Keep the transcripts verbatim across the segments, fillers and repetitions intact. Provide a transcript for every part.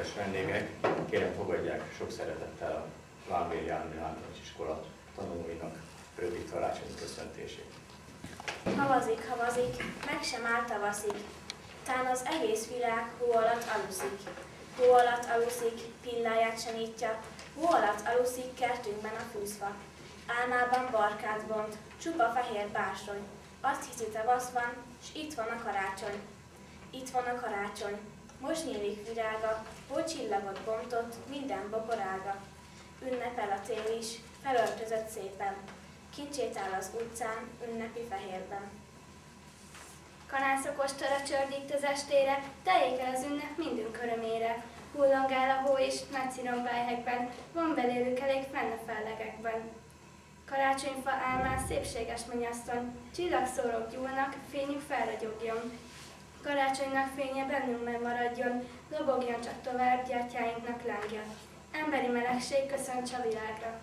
kedves vendégek, kérem fogadják sok szeretettel a Vámbéli Általános Iskola tanulóinak rövid karácsonyi köszöntését. Havazik, havazik, meg sem áll tavaszig, tán az egész világ hó alatt aluszik. Hó alatt aluszik, pilláját sem nyitja, hó alatt aluszik kertünkben a fűzfa. Álmában barkát bont, csupa fehér bársony, azt hiszi tavasz van, s itt van a karácsony. Itt van a karácsony, most nyílik virága, hó csillagot bontott, minden boborága. Ünnepel a tél is, felöltözött szépen, kincsét áll az utcán, ünnepi fehérben. Kanászokostora csördít az estére, teljék el az ünnep mindünk örömére. Hullongál a hó és nagy cirombályhegyben, van belőlük elég fenn a fellegekben. Karácsonyfa álmán szépséges mennyasszony, csillagszórok gyúlnak, fényük felragyogjon. Karácsonynak fénye bennünkben maradjon, lobogjon csak tovább gyertyáinknak lángja. Emberi melegség köszönts a világra.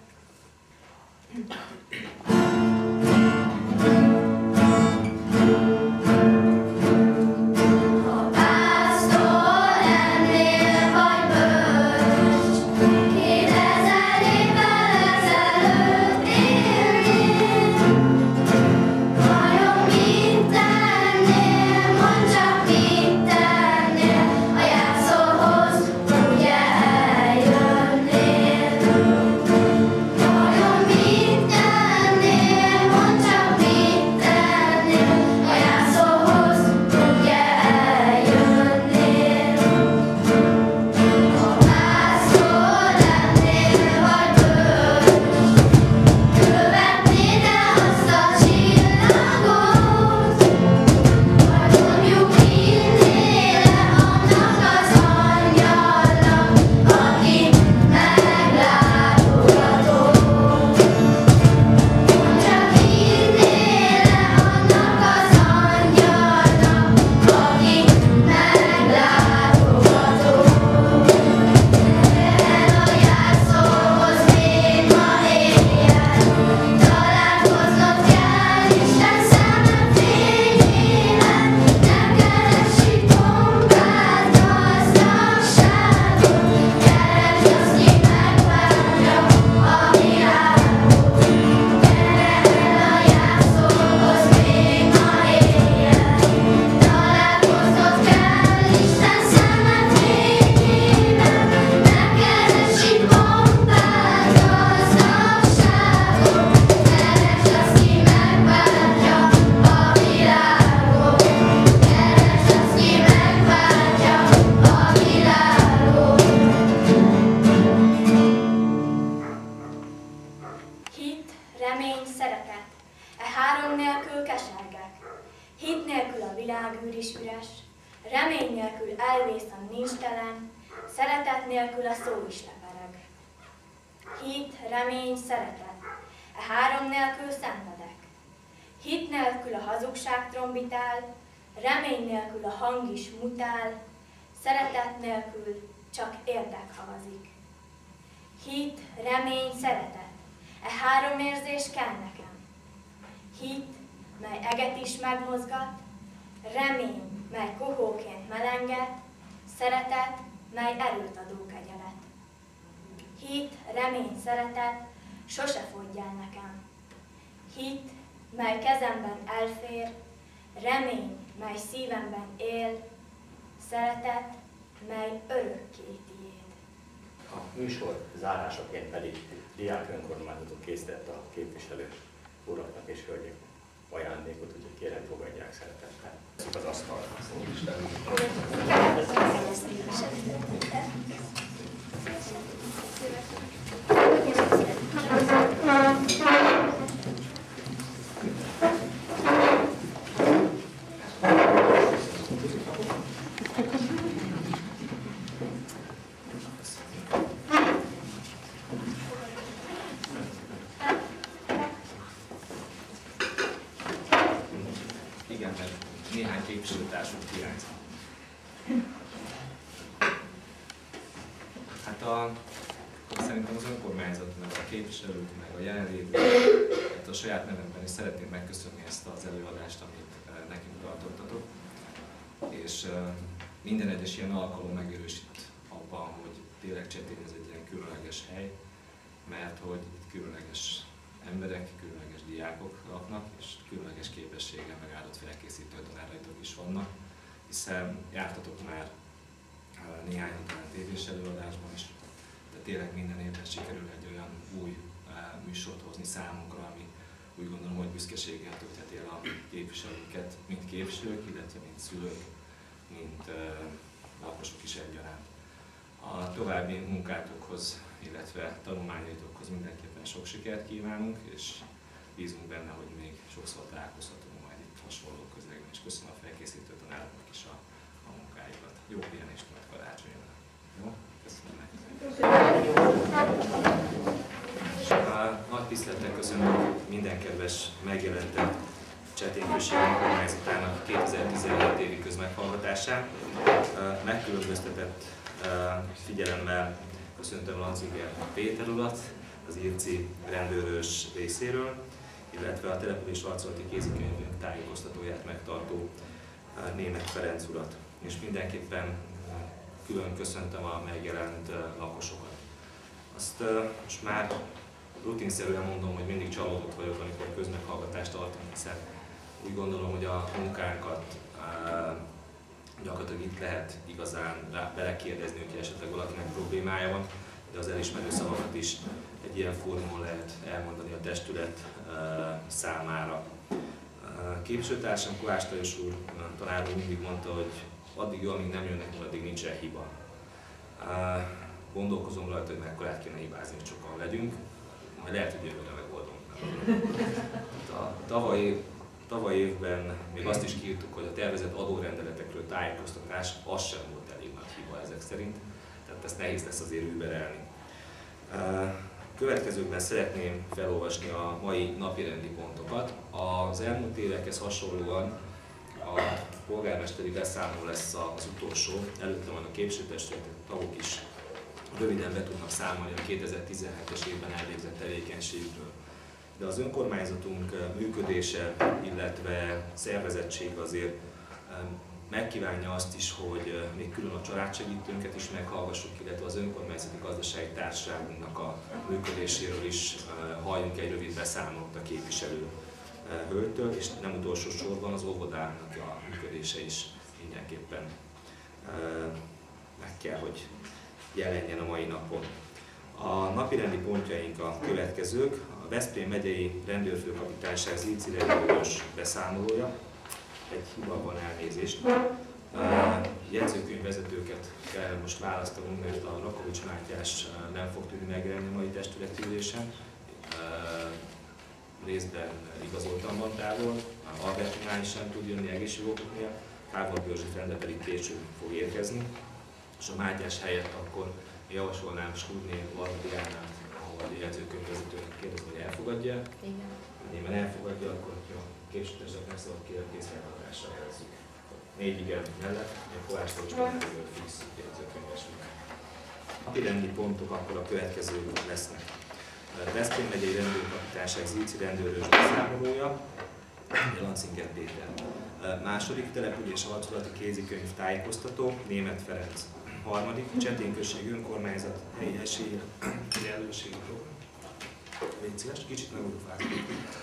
Remény nélkül a hang is mutál, szeretet nélkül csak érdek havazik. Hit, remény, szeretet, e három érzés kell nekem. Hit, mely eget is megmozgat, remény, mely kohóként melenget, szeretet, mely erőt adó kegyelet. Hit, remény, szeretet, sose fogy el nekem. Hit, mely kezemben elfér, remény, mely szívemben él, szeretet, mely örökké tiéd. A műsor zárásaként pedig diák önkormányzatok készített a képviselő uraknak és hölgyeknek ajándékot, úgyhogy kérem fogadják szeretettel. Köszönjük az asztalra. Néhány képviselőtársunk hiányzik. Hát a, szerintem az önkormányzat, meg a képviselők, meg a jelenlévők, hát a saját nevemben is szeretném megköszönni ezt az előadást, amit nekünk tartottatok. És minden egyes ilyen alkalom megerősít abban, tényleg Csetén ez egy ilyen különleges hely, mert hogy itt különleges emberek, különleges diákok laknak, és különleges képességgel megáldott felkészítő tanáraitok is vannak, hiszen jártatok már néhány után tévés előadásban is, de tényleg minden évben sikerül egy olyan új műsort hozni számunkra, ami úgy gondolom, hogy büszkeséggel töltheti el a képviselőket, mint képviselők, illetve mint szülők, mint uh, lakosok is egyaránt. A további munkátokhoz, illetve tanulmányaitokhoz mindenképpen sok sikert kívánunk, és bízunk benne, hogy még sokszor találkozhatunk majd itt hasonló közegben, és köszönöm a felkészítő tanároknak is a, a munkájukat. Jó pihenést majd karácsonyra! Jó? Köszönöm nektek! Nagy tisztelettel köszönöm minden kedves megjelentet Csetén község önkormányzatának kétezer-tizenhét évi közmeghallgatásán. Megkülönböztetett figyelemmel köszöntöm Lanzinger Péter urat, az Irci rendőrös részéről, illetve a település arcolati kézikönyvünk tájékoztatóját megtartó Németh Ferenc urat. És mindenképpen külön köszöntöm a megjelent lakosokat. Azt most már rutinszerűen mondom, hogy mindig csalódott vagyok, amikor közmeghallgatást tartom, hiszen úgy gondolom, hogy a munkánkat gyakorlatilag itt lehet igazán belekérdezni, hogyha esetleg valakinek problémája van, de az elismerő szavakat is egy ilyen fórumon lehet elmondani a testület számára. Képviselőtársam Kovács Lajos úr, tanár úr mindig mondta, hogy addig jó, amíg nem jönnek, addig nincsen hiba. Gondolkozom rajta, hogy mekkorát kéne hibázni, hogy sokan legyünk, majd lehet, hogy jövőre megoldom. A tavaly, tavaly évben még azt is kiírtuk, hogy a tervezett adórendeletekről tájékoztatás, az sem volt elég nagy hiba ezek szerint, tehát ezt nehéz lesz azért überelni. Következőkben szeretném felolvasni a mai napirendi pontokat. Az elmúlt évekhez hasonlóan a polgármesteri beszámoló lesz az utolsó, előtte van a képviselőtestületek, tagok is röviden be tudnak számolni a kétezer-tizenhetes évben elvégzett tevékenységről. De az önkormányzatunk működése, illetve szervezettség azért megkívánja azt is, hogy még külön a családsegítőnket is meghallgassuk, illetve az önkormányzati gazdasági társaságunknak a működéséről is halljunk egy rövid beszámolót a képviselő hölgytől, és nem utolsó sorban az óvodának a működése is mindenképpen meg kell, hogy jelenjen a mai napon. A napirendi pontjaink a következők: a Veszprém megyei rendőrfőkapitányság Ziczi rendőrös beszámolója, egy hiba van, elnézést. Jegyzőkönyvvezetőket kell most választanunk, mert a Rakovics Mátyás nem fog tudni megjelenni a mai testületi ülésen. Részben igazoltan van távol, Albertinál is sem tud jönni egészségokoknél, Kárval Börzsi Fende pedig később fog érkezni. És a Mátyás helyett akkor javasolnám Skudné Vardiánát, ahol a jegyzőkönyvvezetőnek kérdezni, hogy elfogadja. Igen. Amennyiben elfogadja, akkor ha képviselőtesek meg szabad kérni, készfeltartásra helyezzük. Négy igen mellett, a Kovács Lajos fix jegyzőkönyvesünk. A napirendi pontok akkor a következők lesznek. Veszprém megyei rendőrkapitányság Ziczi rendőrös beszámolója, Lanzinger Péter. Második település arculati kézikönyv tájékoztató, Németh Ferenc. Harmadik, Csetén község önkormányzat helyi esély, egyenlőségről. Légy szíves, kicsit megudofázunk.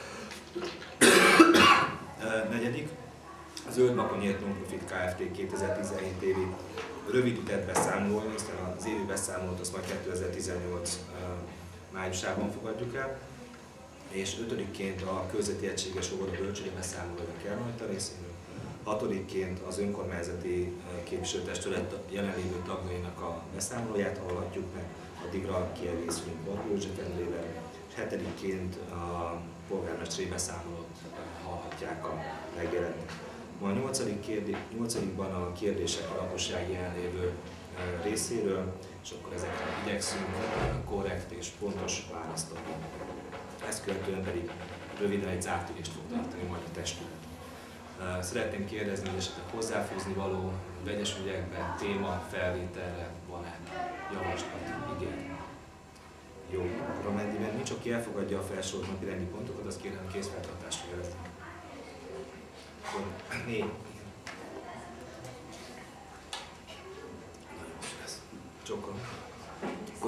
Negyedik, az Zöldmakonyért Non-Profit Kft. kétezer-tizenhét évi rövid ütet beszámolója, hiszen az évi beszámolót azt majd kétezer-tizennyolc májusában fogadjuk el. És ötödikként a körzeti egységes óvoda bölcsői beszámolója kell majd a részéről. Hatodikként az önkormányzati képviselőtestület jelenlévő tagjainak a beszámolóját hallhatjuk meg, addigra kiegészülünk Bargózsi Fendrével, és hetedikként a polgármesteri beszámolót hallhatják a megjelent. Ma a nyolcadik kérdé, nyolcadikban a kérdések a lakosság jelenlévő részéről, és akkor ezekre igyekszünk korrekt és pontos választ adni. Ezt követően pedig röviden egy zárt ülést fog tartani majd a testület. Szeretném kérdezni, hogy esetleg hozzáfűzni való vegyes ügyekben, téma, felvételre van-e javaslat, igény? Jó, akkor amennyiben nincs, aki elfogadja a felsorolt napi rendi pontokat, azt kérem készfeltartásra jelezni. Akkor négy. Nagyon jó lesz. Csokolom.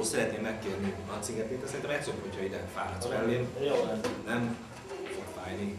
szeretném megkérni a Cinger-Pétert, szerintem egyszerűbb, hogyha ide fáradsz mellém. Jó, nem. Nem fog fájni.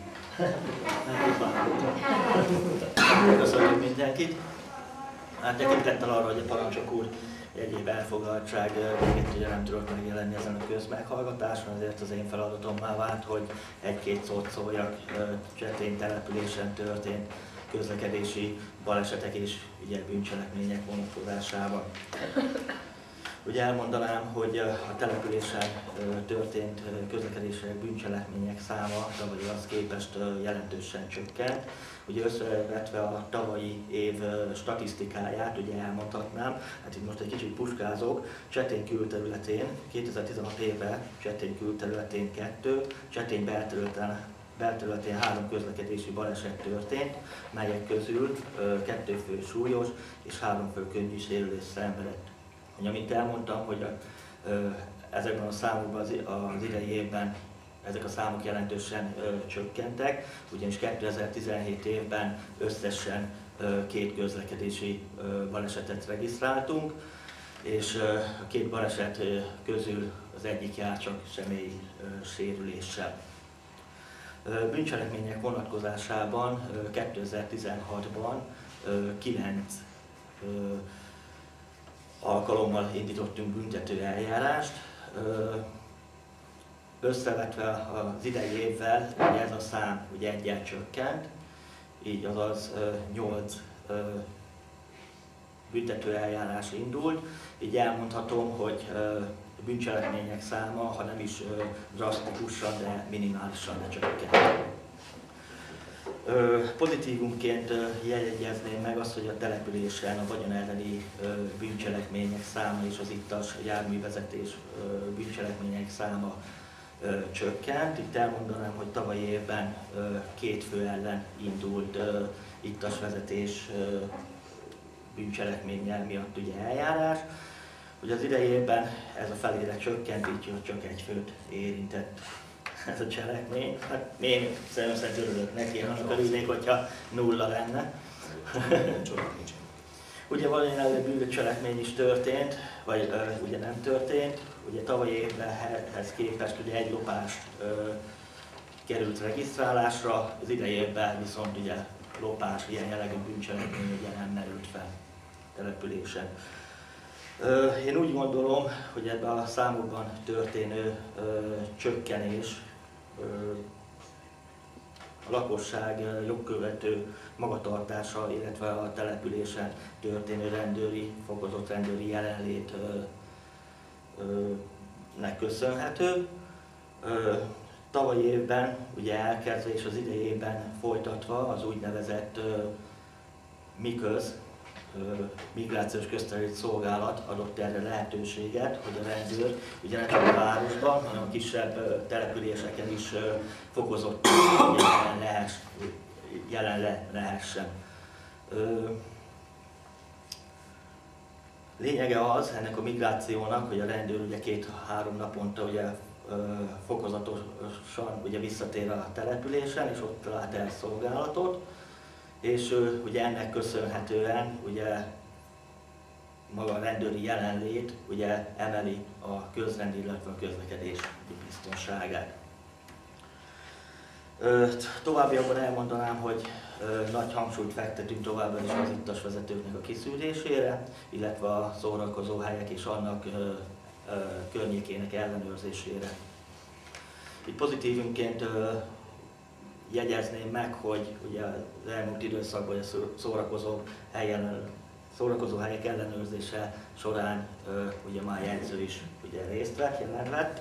Köszönjük mindenkit. Hát tekintettel arra, hogy a parancsok úr egyéb elfoglaltság végét ugye nem tudott megjelenni ezen a közmeghallgatáson, ezért az én feladatommá vált, hogy egy-két szót szóljak Csetény településen történt közlekedési balesetek és ugye bűncselekmények vonatkozásában. Ugye elmondanám, hogy a településen történt közlekedési bűncselekmények száma tavalyhoz képest jelentősen csökkent. Ugye összevetve a tavalyi év statisztikáját, ugye elmondhatnám, hát itt most egy kicsit puskázok, Csetény külterületén, kétezer-tizenhat évben Csetény külterületén kettő, Csetény belterületen, belterületén három közlekedési baleset történt, melyek közül kettő fő súlyos és három fő könnyű sérülés szenvedett. Ugye, mint elmondtam, hogy a, ö, ezekben a számokban az, az idei évben ezek a számok jelentősen ö, csökkentek, ugyanis kétezer-tizenhét évben összesen ö, két közlekedési ö, balesetet regisztráltunk, és ö, a két baleset ö, közül az egyik jár csak személyi ö, sérüléssel. Ö, bűncselekmények vonatkozásában ö, kétezer-tizenhatban ö, kilenc ö, alkalommal indítottunk büntető eljárást. Összevetve az idei évvel ugye ez a szám ugye egyel csökkent, így azaz nyolc büntető eljárás indult. Így elmondhatom, hogy bűncselekmények száma, ha nem is drasztikusan, de minimálisan lecsökkent. Pozitívumként jegyezném meg azt, hogy a településen a vagyon elleni bűncselekmények száma és az ittas járművezetés bűncselekmények száma csökkent. Itt elmondanám, hogy tavaly évben két fő ellen indult ittas vezetés bűncselekménnyel miatt ugye eljárás. Ugye az idei évben ez a felére csökkent, így csak egy főt érintett ez a cselekmény. Hát én személy szerint örülök neki, annak örülnék, hogyha nulla lenne. Ugye valami bűncselekmény is történt, vagy ö, ugye nem történt. Ugye tavaly évbenhez képest ugye egy lopás ö, került regisztrálásra, az idei évben viszont ugye lopás, ilyen jellegű bűncselekmény ugye nem merült fel településen. Ö, én úgy gondolom, hogy ebben a számokban történő ö, csökkenés ö, a lakosság jogkövető magatartása, illetve a településen történő rendőri, fokozott rendőri jelenlétnek köszönhető. Tavalyi évben ugye elkezdve és az idei évben folytatva az úgynevezett MIKÖZ, Migrációs Közterületi Szolgálat adott erre lehetőséget, hogy a rendőr ugye ne csak a városban, hanem a kisebb településeken is fokozott jelen, lehess, jelen le, lehessen. Lényege az ennek a migrációnak, hogy a rendőr ugye két-három naponta ugye fokozatosan ugye visszatér a településen, és ott lát el szolgálatot. És ugye ennek köszönhetően ugye maga a rendőri jelenlét ugye emeli a közrend, illetve a közlekedés biztonságát. Továbbiakban elmondanám, hogy nagy hangsúlyt fektetünk továbbá is az ittas vezetőknek a kiszűrésére, illetve a szórakozóhelyek és annak környékének ellenőrzésére. Itt pozitívunként jegyezném meg, hogy ugye az elmúlt időszakban a szórakozó, helyen, szórakozó helyek ellenőrzése során ugye már jegyző is ugye részt vett, jelen lett.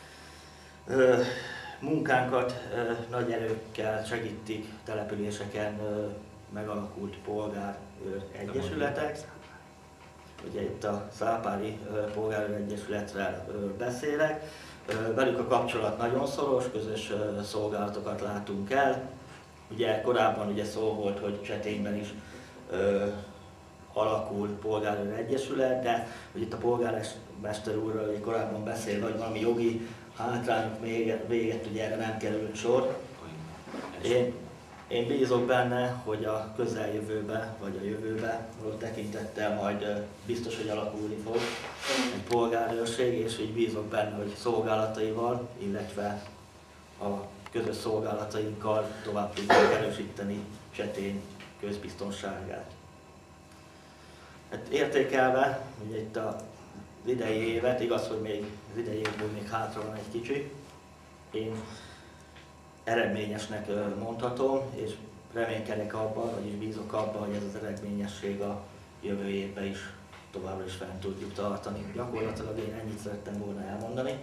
Munkánkat nagy erőkkel segítik településeken megalakult polgár egyesületek. Ugye itt a Szápári Polgár Egyesületről beszélek. Velük a kapcsolat nagyon szoros, közös szolgálatokat látunk el. Ugye korábban ugye szó volt, hogy Csetényben is ö, alakul polgárőr egyesület, de hogy itt a polgármester úrral hogy korábban beszél, hogy valami jogi hátrányok még véget ugye erre nem került sor. Én, Én bízok benne, hogy a közeljövőbe, vagy a jövőbe való tekintettel majd biztos, hogy alakulni fog egy polgárőrség, és így bízok benne, hogy szolgálataival, illetve a közös szolgálatainkkal tovább tudjuk erősíteni Csetény közbiztonságát. Hát értékelve, ugye itt az idei évet, igaz, hogy még az idei évből még hátra van egy kicsi, én eredményesnek mondhatom, és reménykedek abban, vagyis bízok abban, hogy ez az eredményesség a jövő évben is továbbra is fent tudjuk tartani. Gyakorlatilag én ennyit szerettem volna elmondani.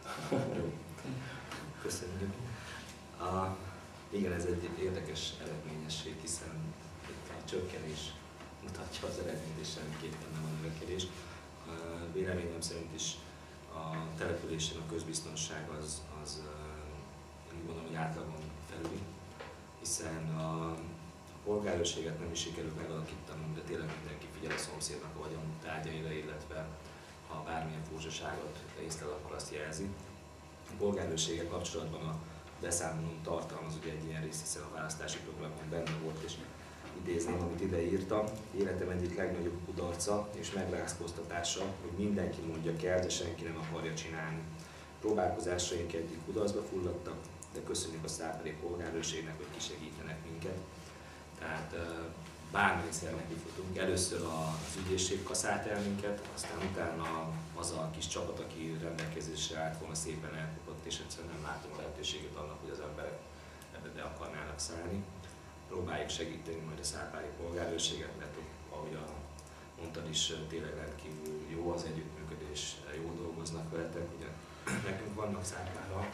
Köszönjük. A, igen, ez egy érdekes eredményesség, hiszen itt a csökkenés mutatja az eredményt, és semmiképpen nem a növekedés. Véleményem szerint is a településen a közbiztonság az, az én úgy gondolom, hogy átlagon felüli, hiszen a polgárőrséget nem is sikerült megalakítanunk, de tényleg mindenki figyel a szomszédnak a vagyon tárgyaira, illetve ha bármilyen furcsaságot észlel, akkor azt jelzi. A polgárőrséggel kapcsolatban a beszámolón tartalmaz ugye egy ilyen rész, hiszen a választási programban benne volt, és idézném, amit ide írtam. Életem egyik legnagyobb kudarca és megrázkóztatása, hogy mindenki mondja kell, de senki nem akarja csinálni. Próbálkozásaink eddig kudarcba fulladtak, de köszönjük a száperi polgárőrségnek, hogy kisegítenek minket. Tehát bármilyen nekifutunk. Először az ügyészség kaszált el minket, aztán utána az a kis csapat, aki rendelkezésre állt volna, szépen elkopott, és egyszerűen nem látom a lehetőséget annak, hogy az emberek ebbe be akarnának szállni. Próbáljuk segíteni majd a szápári polgárőrséget, mert ahogy a, mondtad is, tényleg rendkívül jó az együttműködés, jó dolgoznak veletek. Ugye nekünk vannak szápára,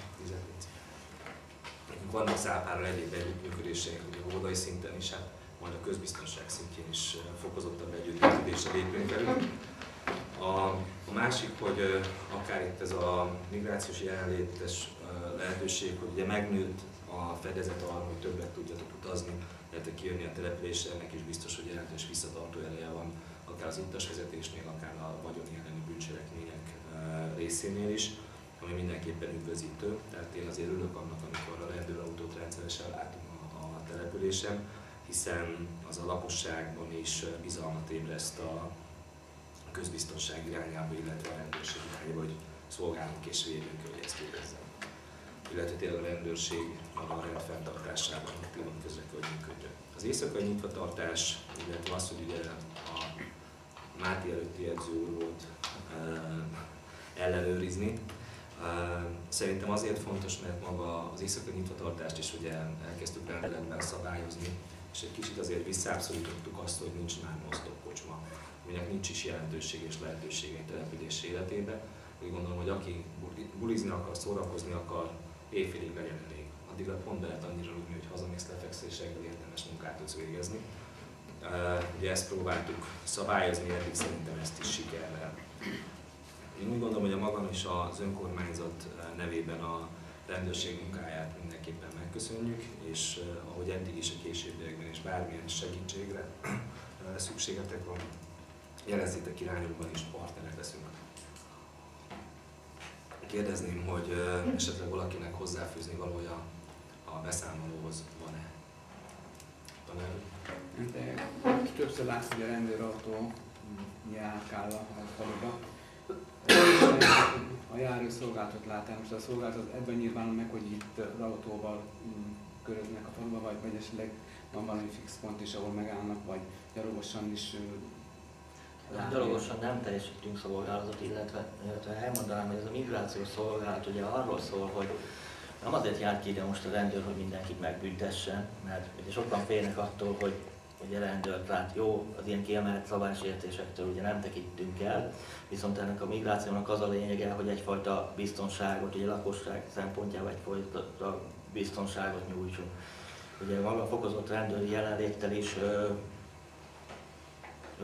nekünk vannak szápára egyéb együttműködéseink, ugye óvodai szinten is, hát majd a közbiztonság szintjén is fokozottabb együttműködésre lépünk velük. A, a másik, hogy akár itt ez a migrációs jelenlétes lehetőség, hogy ugye megnőtt a fedezet arra, hogy többet tudjatok utazni, illetve kijönni a településre, ennek is biztos, hogy jelentős visszatartó ereje van, akár az utasvezetésnél, akár a vagyoni elleni bűncselekmények részénél is, ami mindenképpen üdvözítő. Tehát én azért örülök annak, amikor a rendőrautót rendszeresen látunk a, a településen, hiszen az a lakosságban is bizalmat ébreszt a közbiztonság irányába, illetve a rendőrség irányába, hogy szolgálunk és védünk, hogy ezt érezzen. Illetve tényleg a rendőrség maga a rendfenntartásában aktívan közreműködjön. Az éjszakai nyitvatartás, illetve az, hogy ugye a Máté előtti edző úr volt ellenőrizni. Szerintem azért fontos, mert maga az éjszakai nyitvatartást is ugye elkezdtük rendeletben szabályozni, és egy kicsit azért visszábszorítottuk azt, hogy nincs már non-stop kocsma, aminek nincs is jelentőség és lehetősége egy település életében. Úgy gondolom, hogy aki bulizni akar, szórakozni akar, éjfélig legyen elég. Addigra pont lehet annyira rúgni, hogy hazamész lefekvésekből érdemes munkát tudsz végezni. Ugye ezt próbáltuk szabályozni, eddig szerintem ezt is sikerrel. Én úgy gondolom, hogy a magam és az önkormányzat nevében a rendőrség munkáját mindenképpen megköszönjük, és ahogy eddig is a későbbiekben is bármilyen segítségre szükségetek van, jelezzétek irányokban is, partnerek leszünk. Kérdezném, hogy esetleg valakinek hozzáfűzni valója a beszámolóhoz van-e? Tanár? Többször látsz, hogy a rendőrautó járkál a faluba. A járőszolgálatot látál, most a szolgálatot ebben nyilvánul meg, hogy itt az autóval köröznek a faluba, vagy, vagy esetleg van valami fix pont is, ahol megállnak, vagy gyalogosan is látni. Gyalogosan nem teljesítünk szolgálatot, illetve, illetve elmondanám, hogy ez a migrációs szolgálat ugye arról szól, hogy nem azért jár ki ide most a rendőr, hogy mindenkit megbüntessen, mert ugye sokan félnek attól, hogy hogy a rendőr, tehát jó, az ilyen kiemelt szabálysértésektől ugye nem tekintünk el, viszont ennek a migrációnak az a lényege, hogy egyfajta biztonságot, ugye a lakosság szempontjából egyfajta biztonságot nyújtsunk. Ugye maga a fokozott rendőri jelenléttel is ö, ö,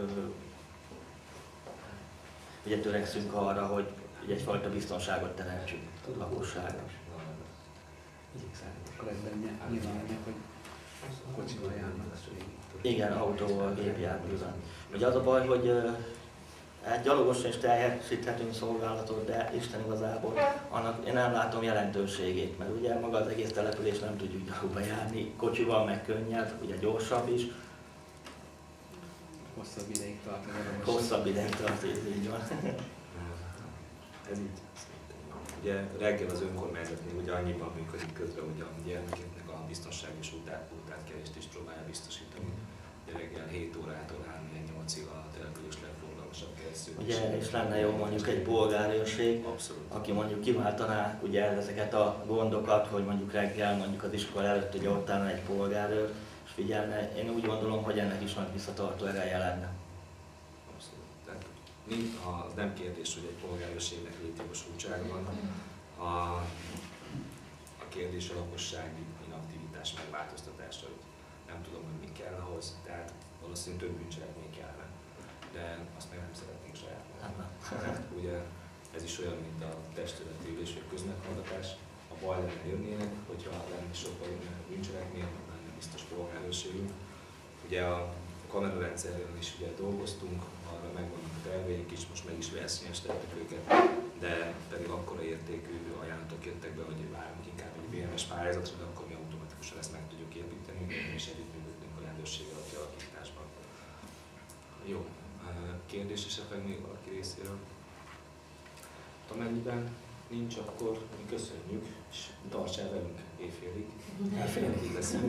ugye törekszünk arra, hogy egyfajta biztonságot teremtsünk a lakosságnak. Akkor ebben nyilván, hogy kocsival járnak. Igen, autóval, gépjárművel. Ugye az a baj, hogy Hát gyalogosan is teljesíthetünk szolgálatot, de Isten igazából annak én nem látom jelentőségét, mert ugye maga az egész település nem tudjuk gyalogba járni, kocsival meg könnyebb, ugye gyorsabb is. Hosszabb ideig tart. Hosszabb ideig tart, így van. Ez így. Ugye reggel az önkormányzatnél ugye annyiban működik közben, hogy a gyermekeknek a biztonság és útátkelést is próbálja biztosítani. Ugye reggel hét órától három nyolcig a település legfoglalmasabb keresztül. Ugye, és lenne jó mondjuk egy polgárőrség, aki mondjuk kiváltaná ugye ezeket a gondokat, hogy mondjuk reggel, mondjuk az iskola előtt ugye ott állna egy polgárőr, és figyelne. Én úgy gondolom, hogy ennek is nagy visszatartó ereje lenne. Abszolút. Tehát az nem kérdés, hogy egy polgárőrségnek létjogosultsága van. A, a kérdés a lakossági inaktivitás megváltoztatása, hogy nem tudom, hogy mi kell ahhoz, tehát valószínűleg több bűncselekmény kellene, de azt meg nem szeretnénk saját magunk. Tehát ugye ez is olyan, mint a testületi ülés vagy közmeghallgatás, a baj lenne jönnének, hogyha lenne sokkal bűncselekmény, lenne biztos polgárőrségünk. Ugye a kamerarendszerrel is ugye dolgoztunk, arra megvannak a terveink is, most meg is versenyeztettük őket, de pedig akkora értékű ajánlatok jöttek be, hogy várunk inkább egy bé em es pályázatra, de akkor mi automatikusan ezt meg tudjuk építeni, és együttműködünk a rendőrséggel a kialakításban. Jó, kérdés esetleg még valaki részéről? Amennyiben nincs, akkor mi köszönjük, és tartsál velünk éjfélig. Elfélnék leszünk.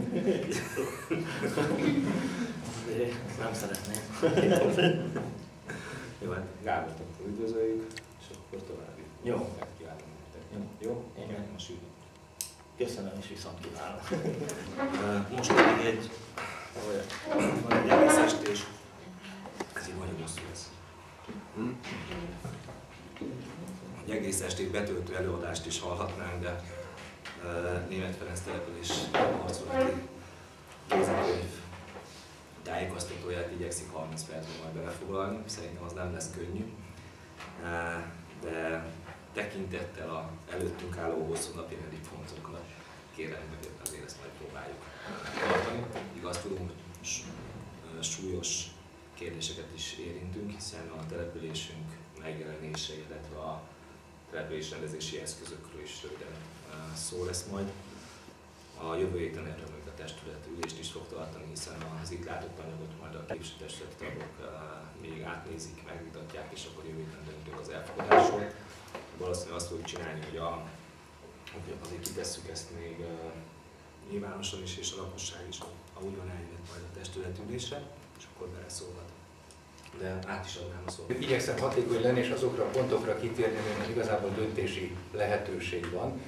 Nem szeretném. Jó, hát Gábort akkor üdvözöljük, és akkor további. Jó. Megkívánunk nektek. Jó. Jó? Én Meg most üdvözlünk. Köszönöm és viszont kívánok. Most pedig egy, van egy egész estés, ez így nagyon hosszú lesz. Egy egész estét betöltő előadást is hallhatnánk, de uh, Németh Ferenc település harcolati kézikönyv tájékoztatóját igyekszik harminc percben majd belefoglalni. Szerintem az nem lesz könnyű, uh, de tekintettel a előttünk álló hosszú napirendi pontokra kérem, hogy azért ezt majd próbáljuk tartani. Igaz, tudom, hogy súlyos kérdéseket is érintünk, hiszen a településünk megjelenése, illetve a településrendezési eszközökről is röviden szó lesz majd. A jövő héten erről még a testület ülést is fog tartani, hiszen az itt látott anyagot majd a képviselőtestületi tagok még átnézik, megvitatják, és akkor jövő héten döntünk az elfogadásról. Valószínűleg azt fogjuk csinálni, hogy, a, hogy azért kitesszük ezt még nyilvánosan is, és a lakosság is, ha úgy van, eljött majd a testületülésre, és akkor beleszólhat. De át is adnám a szót. Igyekszem hatékony lenni, és azokra a pontokra kitérni, amelyek igazából döntési lehetőség van.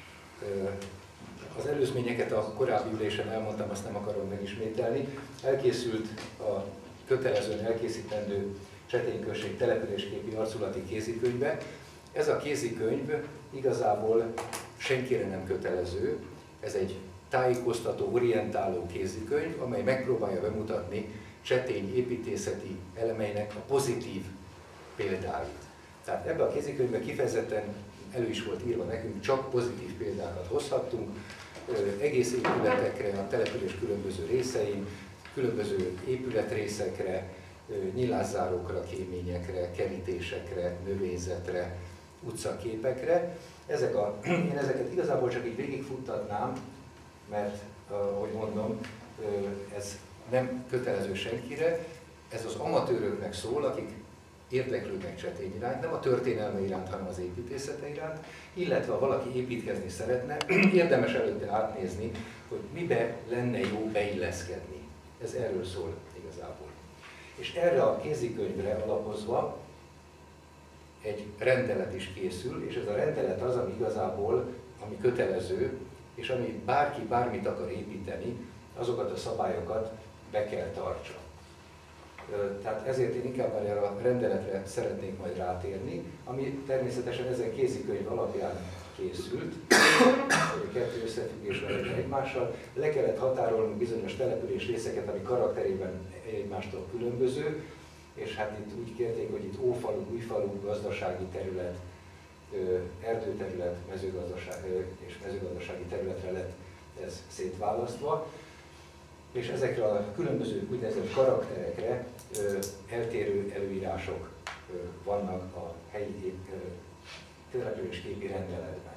Az előzményeket a korábbi ülésen elmondtam, azt nem akarom megismételni. Elkészült a kötelezően elkészítendő Csetény község településképi arculati kézikönyve. Ez a kézikönyv igazából senkire nem kötelező. Ez egy tájékoztató, orientáló kézikönyv, amely megpróbálja bemutatni Csetény építészeti elemeinek a pozitív példáit. Tehát ebbe a kézikönyvbe kifejezetten elő is volt írva nekünk, csak pozitív példákat hozhattunk, egész épületekre, a település különböző részein, különböző épületrészekre, nyilászárókra, kéményekre, kerítésekre, növényzetre, utcaképekre. Ezek a, én ezeket igazából csak így végigfuttatnám, mert, ahogy mondom, ez nem kötelező senkire, ez az amatőröknek szól, akik érdeklődnek Csetény iránt, nem a történelme iránt, hanem az építészete iránt, illetve ha valaki építkezni szeretne, érdemes előtte átnézni, hogy mibe lenne jó beilleszkedni. Ez erről szól igazából. És erre a kézikönyvre alapozva egy rendelet is készül, és ez a rendelet az, ami igazából, ami kötelező, és ami bárki bármit akar építeni, azokat a szabályokat be kell tartsa. Tehát ezért én inkább erre a rendeletre szeretnék majd rátérni, ami természetesen ezen kézikönyv alapján készült, kettő összefüggésben egymással. Le kellett határolnunk bizonyos település részeket, ami karakterében egymástól különböző, és hát itt úgy kérték, hogy itt ófalu, újfalu, gazdasági terület, erdőterület, mezőgazdaság és mezőgazdasági területre lett ez szétválasztva. És ezekre a különböző úgynevezett karakterekre ö, eltérő előírások vannak a helyi településképi rendeletben.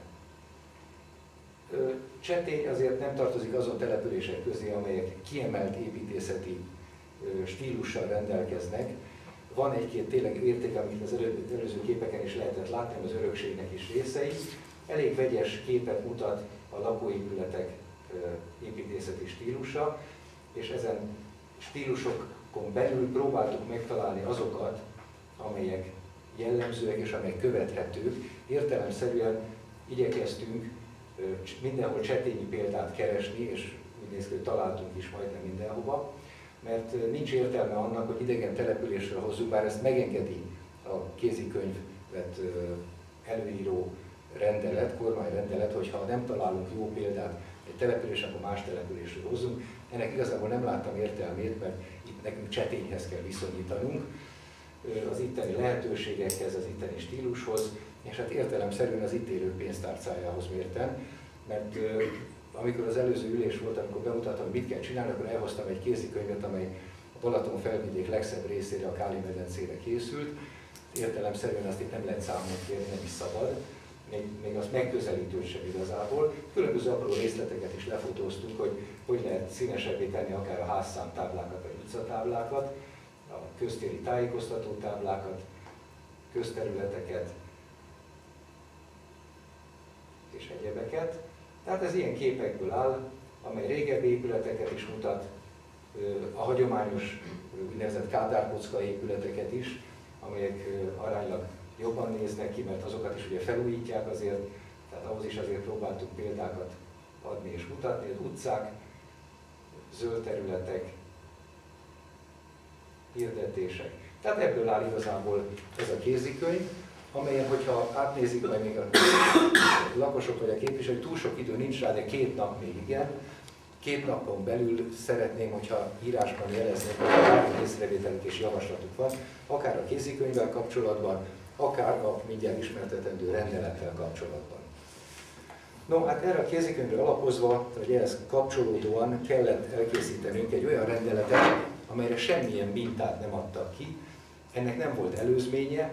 Csetény azért nem tartozik azon települések közé, amelyek kiemelt építészeti stílussal rendelkeznek. Van egy-két tényleg érték, amit az előző képeken is lehetett látni, az örökségnek is részei. Elég vegyes képet mutat a lakóépületek építészeti stílusa, és ezen stílusokon belül próbáltuk megtalálni azokat, amelyek jellemzőek és amelyek követhetők. Értelemszerűen igyekeztünk mindenhol csetényi példát keresni, és úgy néz ki, hogy találtunk is majdnem mindenhova, mert nincs értelme annak, hogy idegen településről hozzuk, bár ezt megengedi a kézikönyvet előíró rendelet, kormányrendelet, hogyha nem találunk jó példát egy település, akkor más településről hozzunk. Ennek igazából nem láttam értelmét, mert itt nekünk csetényhez kell viszonyítanunk, az itteni lehetőségekhez, az itteni stílushoz, és hát értelemszerűen az itt élő pénztárcájához mérten, mert amikor az előző ülés volt, amikor bemutattam, hogy mit kell csinálni, akkor elhoztam egy kézikönyvet, amely a Balaton felvidék legszebb részére, a Káli-medencére készült. Értelemszerűen azt itt nem lehet számon kérni, nem is szabad, még, még azt megközelítőt sem igazából. Különböző apró részleteket is lefotóztunk, hogy hogy lehet színesebbé tenni akár a házszámtáblákat, vagy utcatáblákat, a köztéri tájékoztató táblákat, közterületeket és egyebeket. Tehát ez ilyen képekből áll, amely régebbi épületeket is mutat, a hagyományos úgynevezett kádárkocka épületeket is, amelyek aránylag jobban néznek ki, mert azokat is ugye felújítják azért, tehát ahhoz is azért próbáltuk példákat adni és mutatni, az utcák, zöld területek, hirdetések. Tehát ebből áll igazából ez a kézikönyv, amelyen, hogyha átnézik majd még a lakosok vagy a képviselők, túl sok idő nincs rá, de két nap még igen. Két napon belül szeretném, hogyha írásban jeleznék, hogy bármi észrevételük és javaslatuk van, akár a kézikönyvvel kapcsolatban, akár a mindjárt ismertetendő rendelettel kapcsolatban. No, hát erre a kézikönyvre alapozva, vagy ehhez kapcsolódóan kellett elkészítenünk egy olyan rendeletet, amelyre semmilyen mintát nem adtak ki. Ennek nem volt előzménye.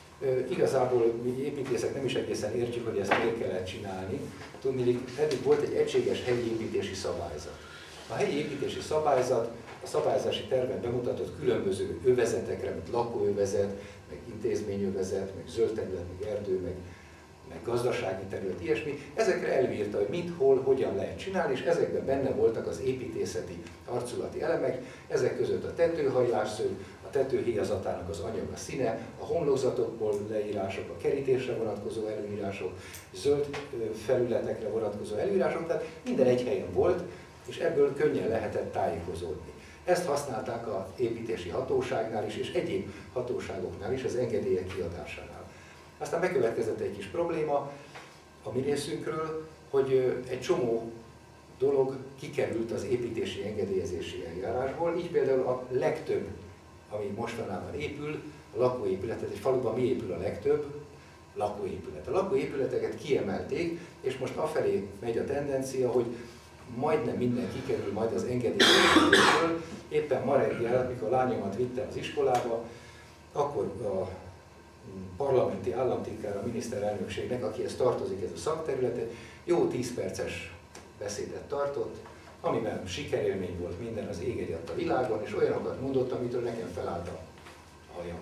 Igazából mi építészek nem is egészen értjük, hogy ezt miért kellett csinálni. Tudni, eddig volt egy egységes helyi építési szabályzat. A helyi építési szabályzat a szabályzási terven bemutatott különböző övezetekre, mint lakóövezet, meg intézményövezet, meg zöld terület, meg erdő, meg, meg gazdasági terület, ilyesmi. Ezekre előírta, hogy mit, hol, hogyan lehet csinálni, és ezekben benne voltak az építészeti arculati elemek, ezek között a tetőhajlásszög, a tetőhéjazatának az anyag, a színe, a homlokzatokból leírások, a kerítésre vonatkozó előírások, zöld felületekre vonatkozó előírások, tehát minden egy helyen volt, és ebből könnyen lehetett tájékozódni. Ezt használták az építési hatóságnál is, és egyéb hatóságoknál is, az engedélyek kiadásánál. Aztán bekövetkezett egy kis probléma a mi részünkről, hogy egy csomó dolog kikerült az építési engedélyezési eljárásból, így például a legtöbb, ami mostanában épül, a lakóépületet, egy faluban mi épül a legtöbb? Lakóépület. A lakóépületeket kiemelték, és most afelé megy a tendencia, hogy majdnem minden kikerül majd az engedélyezésből. Éppen ma reggel, mikor a lányomat vittem az iskolába, akkor a parlamenti államtitkár, a miniszterelnökségnek, akihez tartozik ez a szakterülete, jó tíz perces beszédet tartott, amiben sikerélmény volt minden, az ég egyadt a világon, és olyanokat mondott, amitől nekem felállt a hajam.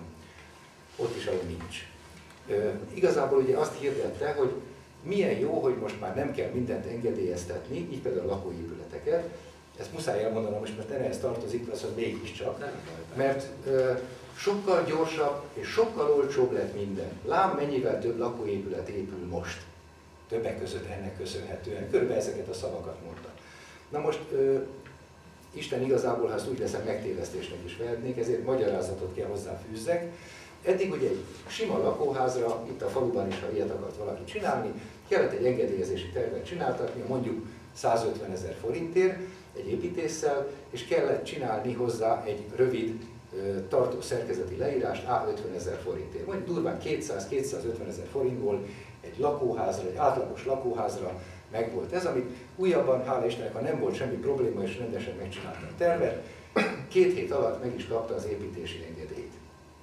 Ott is, ahol nincs. Ö, igazából ugye azt hirdette, hogy milyen jó, hogy most már nem kell mindent engedélyeztetni, így például a lakóépületeket. Ezt muszáj elmondanom most, mert ehhez tartozik, az, hogy mégiscsak, mert ö, sokkal gyorsabb és sokkal olcsóbb lett minden. Lám mennyivel több lakóépület épül most. Többek között ennek köszönhetően. Körülbelül ezeket a szavakat mondta. Na most, ö, Isten igazából, ha ezt úgy veszem, megtévesztésnek is vehetnék, ezért magyarázatot kell hozzáfűzzek. Eddig ugye egy sima lakóházra, itt a faluban is, ha ilyet akart valaki csinálni, kellett egy engedélyezési tervet csináltatni, mondjuk százötvenezer forintért egy építéssel, és kellett csinálni hozzá egy rövid tartó szerkezeti leírást á ötvenezer forintért. Mondjuk durván kétszáz-kétszázötvenezer forintból egy lakóházra, egy átlagos lakóházra megvolt ez, amit újabban, hála Istennek, ha nem volt semmi probléma, és rendesen megcsinálta a tervet, két hét alatt meg is kapta az építési engedélyt.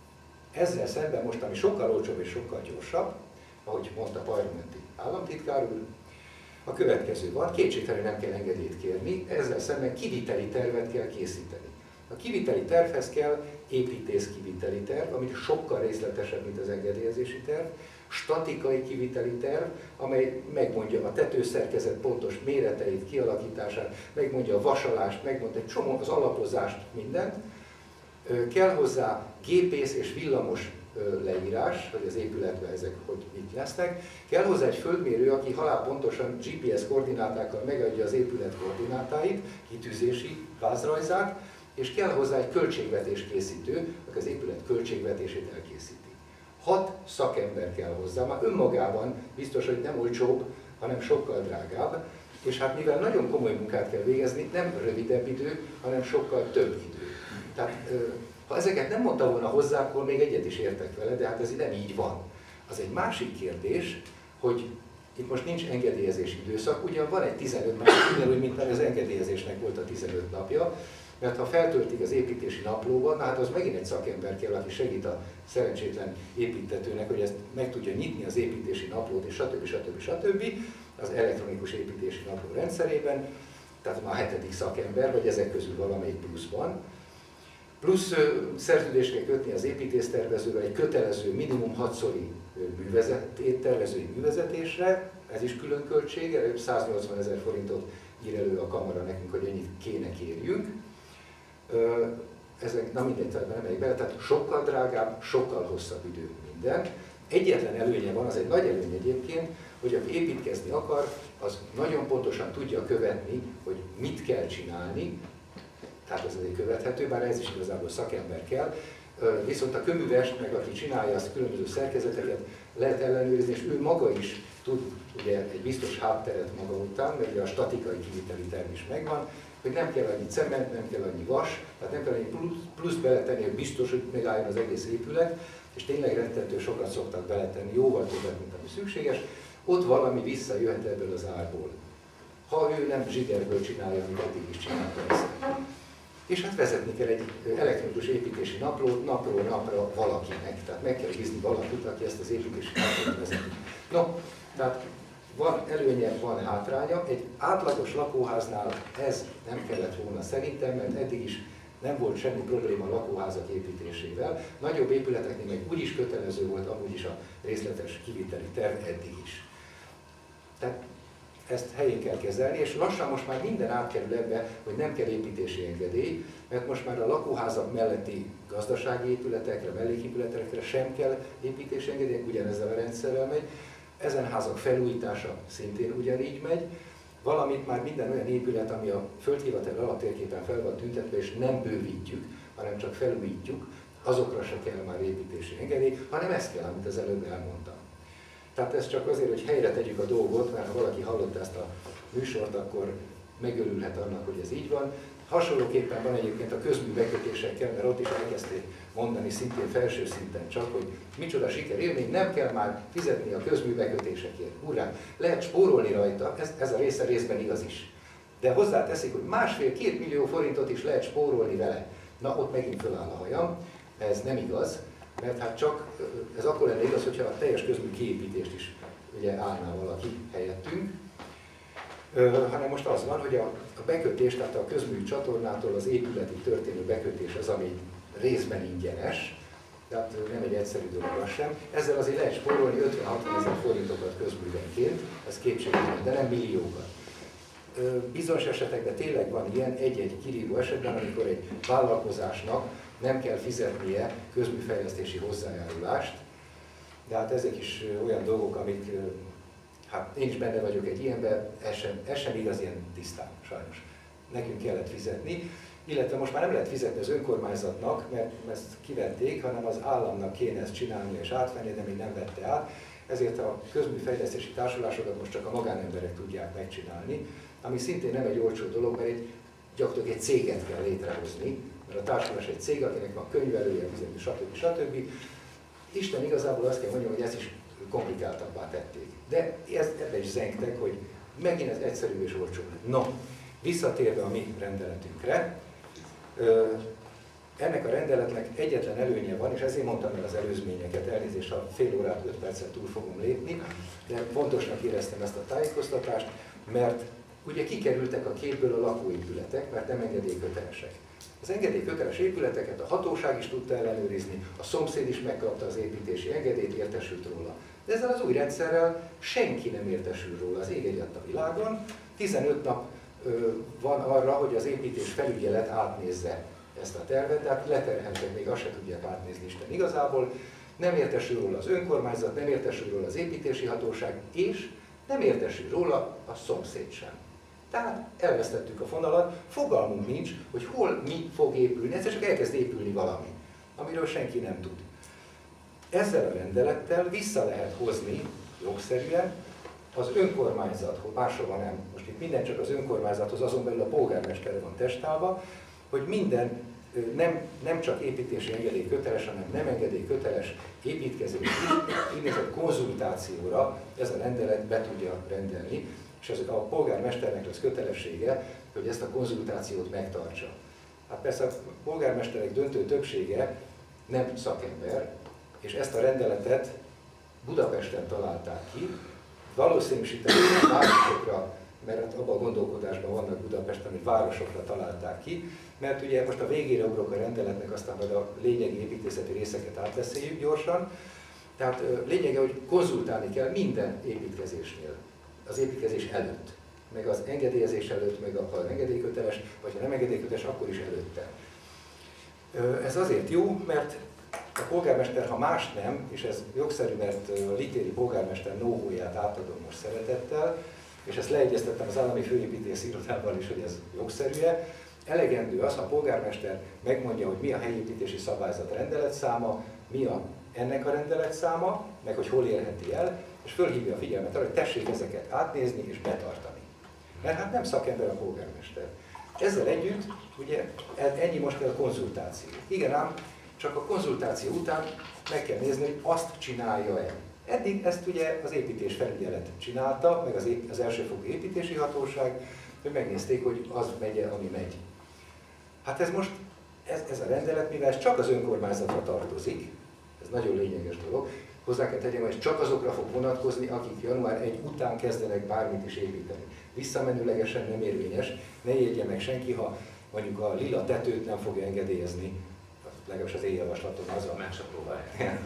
Ezzel szemben most, ami sokkal olcsóbb és sokkal gyorsabb, ahogy mondta parlamenti államtitkár úr, a következő van, kétségtelenül nem kell engedélyt kérni, ezzel szemben kiviteli tervet kell készíteni. A kiviteli tervhez kell építész kiviteli terv, ami sokkal részletesebb, mint az engedélyezési terv, statikai kiviteli terv, amely megmondja a tetőszerkezet pontos méreteit, kialakítását, megmondja a vasalást, megmondja egy csomó az alapozást, mindent. Kell hozzá gépész és villamos leírás, hogy az épületben ezek hogy mit lesznek. Kell hozzá egy földmérő, aki halálpontosan gé pé es koordinátákkal megadja az épület koordinátáit, kitűzési vázrajzát, és kell hozzá egy költségvetés készítő, aki az épület költségvetését elkészíti. Hat szakember kell hozzá, már önmagában biztos, hogy nem olcsóbb, hanem sokkal drágább, és hát mivel nagyon komoly munkát kell végezni, nem rövidebb idő, hanem sokkal több idő. Tehát ha ezeket nem mondta volna hozzá, akkor még egyet is értek vele, de hát ez nem így van. Az egy másik kérdés, hogy itt most nincs engedélyezési időszak, ugyan van egy tizenöt nap, ugyanúgy, mint az engedélyezésnek volt a tizenöt napja, mert ha feltöltik az építési naplóban, na hát az megint egy szakember kell, aki segít a szerencsétlen építetőnek, hogy ezt meg tudja nyitni az építési naplót, és stb. stb. stb. Az elektronikus építési napló rendszerében, tehát már a hetedik szakember, vagy ezek közül valamelyik pluszban. Plusz szerződést kell kötni az építésztervezővel egy kötelező minimum hatszori művezetét, tervezői művezetésre, ez is külön költsége, száznyolcvan ezer forintot ír elő a kamara nekünk, hogy ennyit kéne kérjünk. Ezek, na mindegy, tehát nem megyek bele, tehát sokkal drágább, sokkal hosszabb idő minden. Egyetlen előnye van, az egy nagy előny egyébként, hogy aki építkezni akar, az nagyon pontosan tudja követni, hogy mit kell csinálni, tehát ez azért követhető, bár ez is igazából szakember kell. Viszont a köművest, meg aki csinálja azt különböző szerkezeteket, lehet ellenőrizni, és ő maga is tud ugye, egy biztos hátteret maga után, mert ugye a statikai kiviteli terv is megvan, hogy nem kell annyi cement, nem kell annyi vas, tehát nem kell annyi plusz, plusz beletenni, hogy biztos, hogy megálljon az egész épület, és tényleg rettentő sokat szoktak beletenni, jóval többet, mint ami szükséges, ott valami visszajöhet ebből az árból. Ha ő nem zsigerből csinálja, amit eddig is csinálta ezt. És hát vezetni kell egy elektronikus építési naplót napról napra valakinek. Tehát meg kell bízni valakit, aki ezt az építési naplót vezeti. No, tehát van előnye, van hátránya. Egy átlagos lakóháznál ez nem kellett volna szerintem, mert eddig is nem volt semmi probléma a lakóházak építésével. Nagyobb épületeknél meg úgyis kötelező volt amúgy is a részletes kiviteli terv eddig is. Tehát ezt helyén kell kezelni, és lassan most már minden átkerül ebbe, hogy nem kell építési engedély, mert most már a lakóházak melletti gazdasági épületekre, melléképületekre sem kell építési engedély, ugyanezzel a rendszerrel megy. Ezen házak felújítása szintén ugyanígy megy, valamint már minden olyan épület, ami a földhivatal alaptérképen fel van tüntetve, és nem bővítjük, hanem csak felújítjuk, azokra se kell már építési engedély, hanem ez kell, amit az előbb elmondtam. Tehát ez csak azért, hogy helyre tegyük a dolgot, mert ha valaki hallotta ezt a műsort, akkor megörülhet annak, hogy ez így van. Hasonlóképpen van egyébként a közműbekötésekkel, mert ott is elkezdték mondani szintén felső szinten csak, hogy micsoda sikerélmény, nem kell már fizetni a közműbekötésekért. Urrá, lehet spórolni rajta, ez, ez a része részben igaz is. De hozzáteszik, hogy másfél-két millió forintot is lehet spórolni vele. Na, ott megint föláll a hajam, ez nem igaz. Mert hát csak ez akkor lenne igaz, hogyha a teljes közmű kiépítést is ugye állná valaki helyettünk, Ö, hanem most az van, hogy a, a bekötés, tehát a közmű csatornától az épületig történő bekötés az, ami részben ingyenes, tehát nem egy egyszerű dolog az sem. Ezzel azért lehet spórolni ötven-hatvan ezer forintokat közművenként, ez kétségtelen, de nem milliókat. Ö, bizonyos esetekben tényleg van ilyen, egy-egy kirívó esetben, amikor egy vállalkozásnak nem kell fizetnie közműfejlesztési hozzájárulást, de hát ezek is olyan dolgok, amik, hát én is benne vagyok egy ilyenben, ez sem, ez sem igaz ilyen tisztán, sajnos. Nekünk kellett fizetni, illetve most már nem lehet fizetni az önkormányzatnak, mert ezt kivették, hanem az államnak kéne ezt csinálni és átvenni, de még nem vette át. Ezért a közműfejlesztési társulásokat most csak a magánemberek tudják megcsinálni, ami szintén nem egy olcsó dolog, mert egy, gyakorlatilag egy céget kell létrehozni, mert a társulás egy cég, akinek van könyvelője, stb. stb. Isten igazából azt kell mondjam, hogy ezt is komplikáltabbá tették. De ebbe is zengtek, hogy megint ez egyszerű és olcsó. No, visszatérve a mi rendeletünkre, ennek a rendeletnek egyetlen előnye van, és ezért mondtam el az előzményeket, elnézést, ha fél órát, öt percet túl fogom lépni, de fontosnak éreztem ezt a tájékoztatást, mert ugye kikerültek a képből a lakóépületek, mert nem engedélykötelesek. Az engedélyköteles épületeket a hatóság is tudta ellenőrizni, a szomszéd is megkapta az építési engedélyt, értesült róla. De ezzel az új rendszerrel senki nem értesül róla az ég egyatt a világon. tizenöt nap ö, van arra, hogy az építés felügyelet átnézze ezt a tervet, tehát leterheltek, még azt se tudják átnézni Isten igazából. Nem értesül róla az önkormányzat, nem értesül róla az építési hatóság, és nem értesül róla a szomszéd sem. Tehát elvesztettük a fonalat, fogalmunk nincs, hogy hol mi fog épülni, egyszer csak elkezd épülni valami, amiről senki nem tud. Ezzel a rendelettel vissza lehet hozni jogszerűen az önkormányzathoz, máshova nem, most itt minden csak az önkormányzathoz, azon belül a polgármesterre van testálva, hogy minden nem, nem csak építési engedély köteles, hanem nem engedély köteles építkezés is, úgynevezett konzultációra ez a rendelet be tudja rendelni, és ez a polgármesternek lesz kötelessége, hogy ezt a konzultációt megtartsa. Hát persze a polgármesterek döntő többsége nem szakember, és ezt a rendeletet Budapesten találták ki, valószínűsíteni a városokra, mert abban a gondolkodásban vannak Budapesten, hogy városokra találták ki, mert ugye most a végére ugrok a rendeletnek, aztán majd a lényegi építészeti részeket átbeszéljük gyorsan. Tehát lényege, hogy konzultálni kell minden építkezésnél, az építkezés előtt, meg az engedélyezés előtt, meg ha engedélyköteles, vagy ha nem engedélyköteles, akkor is előtte. Ez azért jó, mert a polgármester, ha más nem, és ez jogszerű, mert a litéri polgármester know-how-ját átadom most szeretettel, és ezt leegyeztettem az állami főépítész irodával is, hogy ez jogszerű-e, elegendő az, ha a polgármester megmondja, hogy mi a helyépítési szabályzat rendeletszáma, mi a, ennek a rendeletszáma, meg hogy hol érheti el, és fölhívja a figyelmet arra, hogy tessék ezeket átnézni és betartani. Mert hát nem szakember a polgármester. Ezzel együtt, ugye ennyi most a konzultáció. Igen ám, csak a konzultáció után meg kell nézni, hogy azt csinálja-e. Eddig ezt ugye az építés felügyelet csinálta, meg az, ép, az elsőfokú építési hatóság, hogy megnézték, hogy az megy, ami megy. Hát ez most, ez, ez a rendelet, mivel ez csak az önkormányzatra tartozik, ez nagyon lényeges dolog, hozzá kell tegyem, hogy ez csak azokra fog vonatkozni, akik január elseje után kezdenek bármit is építeni. Visszamenőlegesen nem érvényes, ne jegye meg senki, ha mondjuk a lila tetőt nem fogja engedélyezni, legalábbis az én javaslatom az a Meg se próbálják.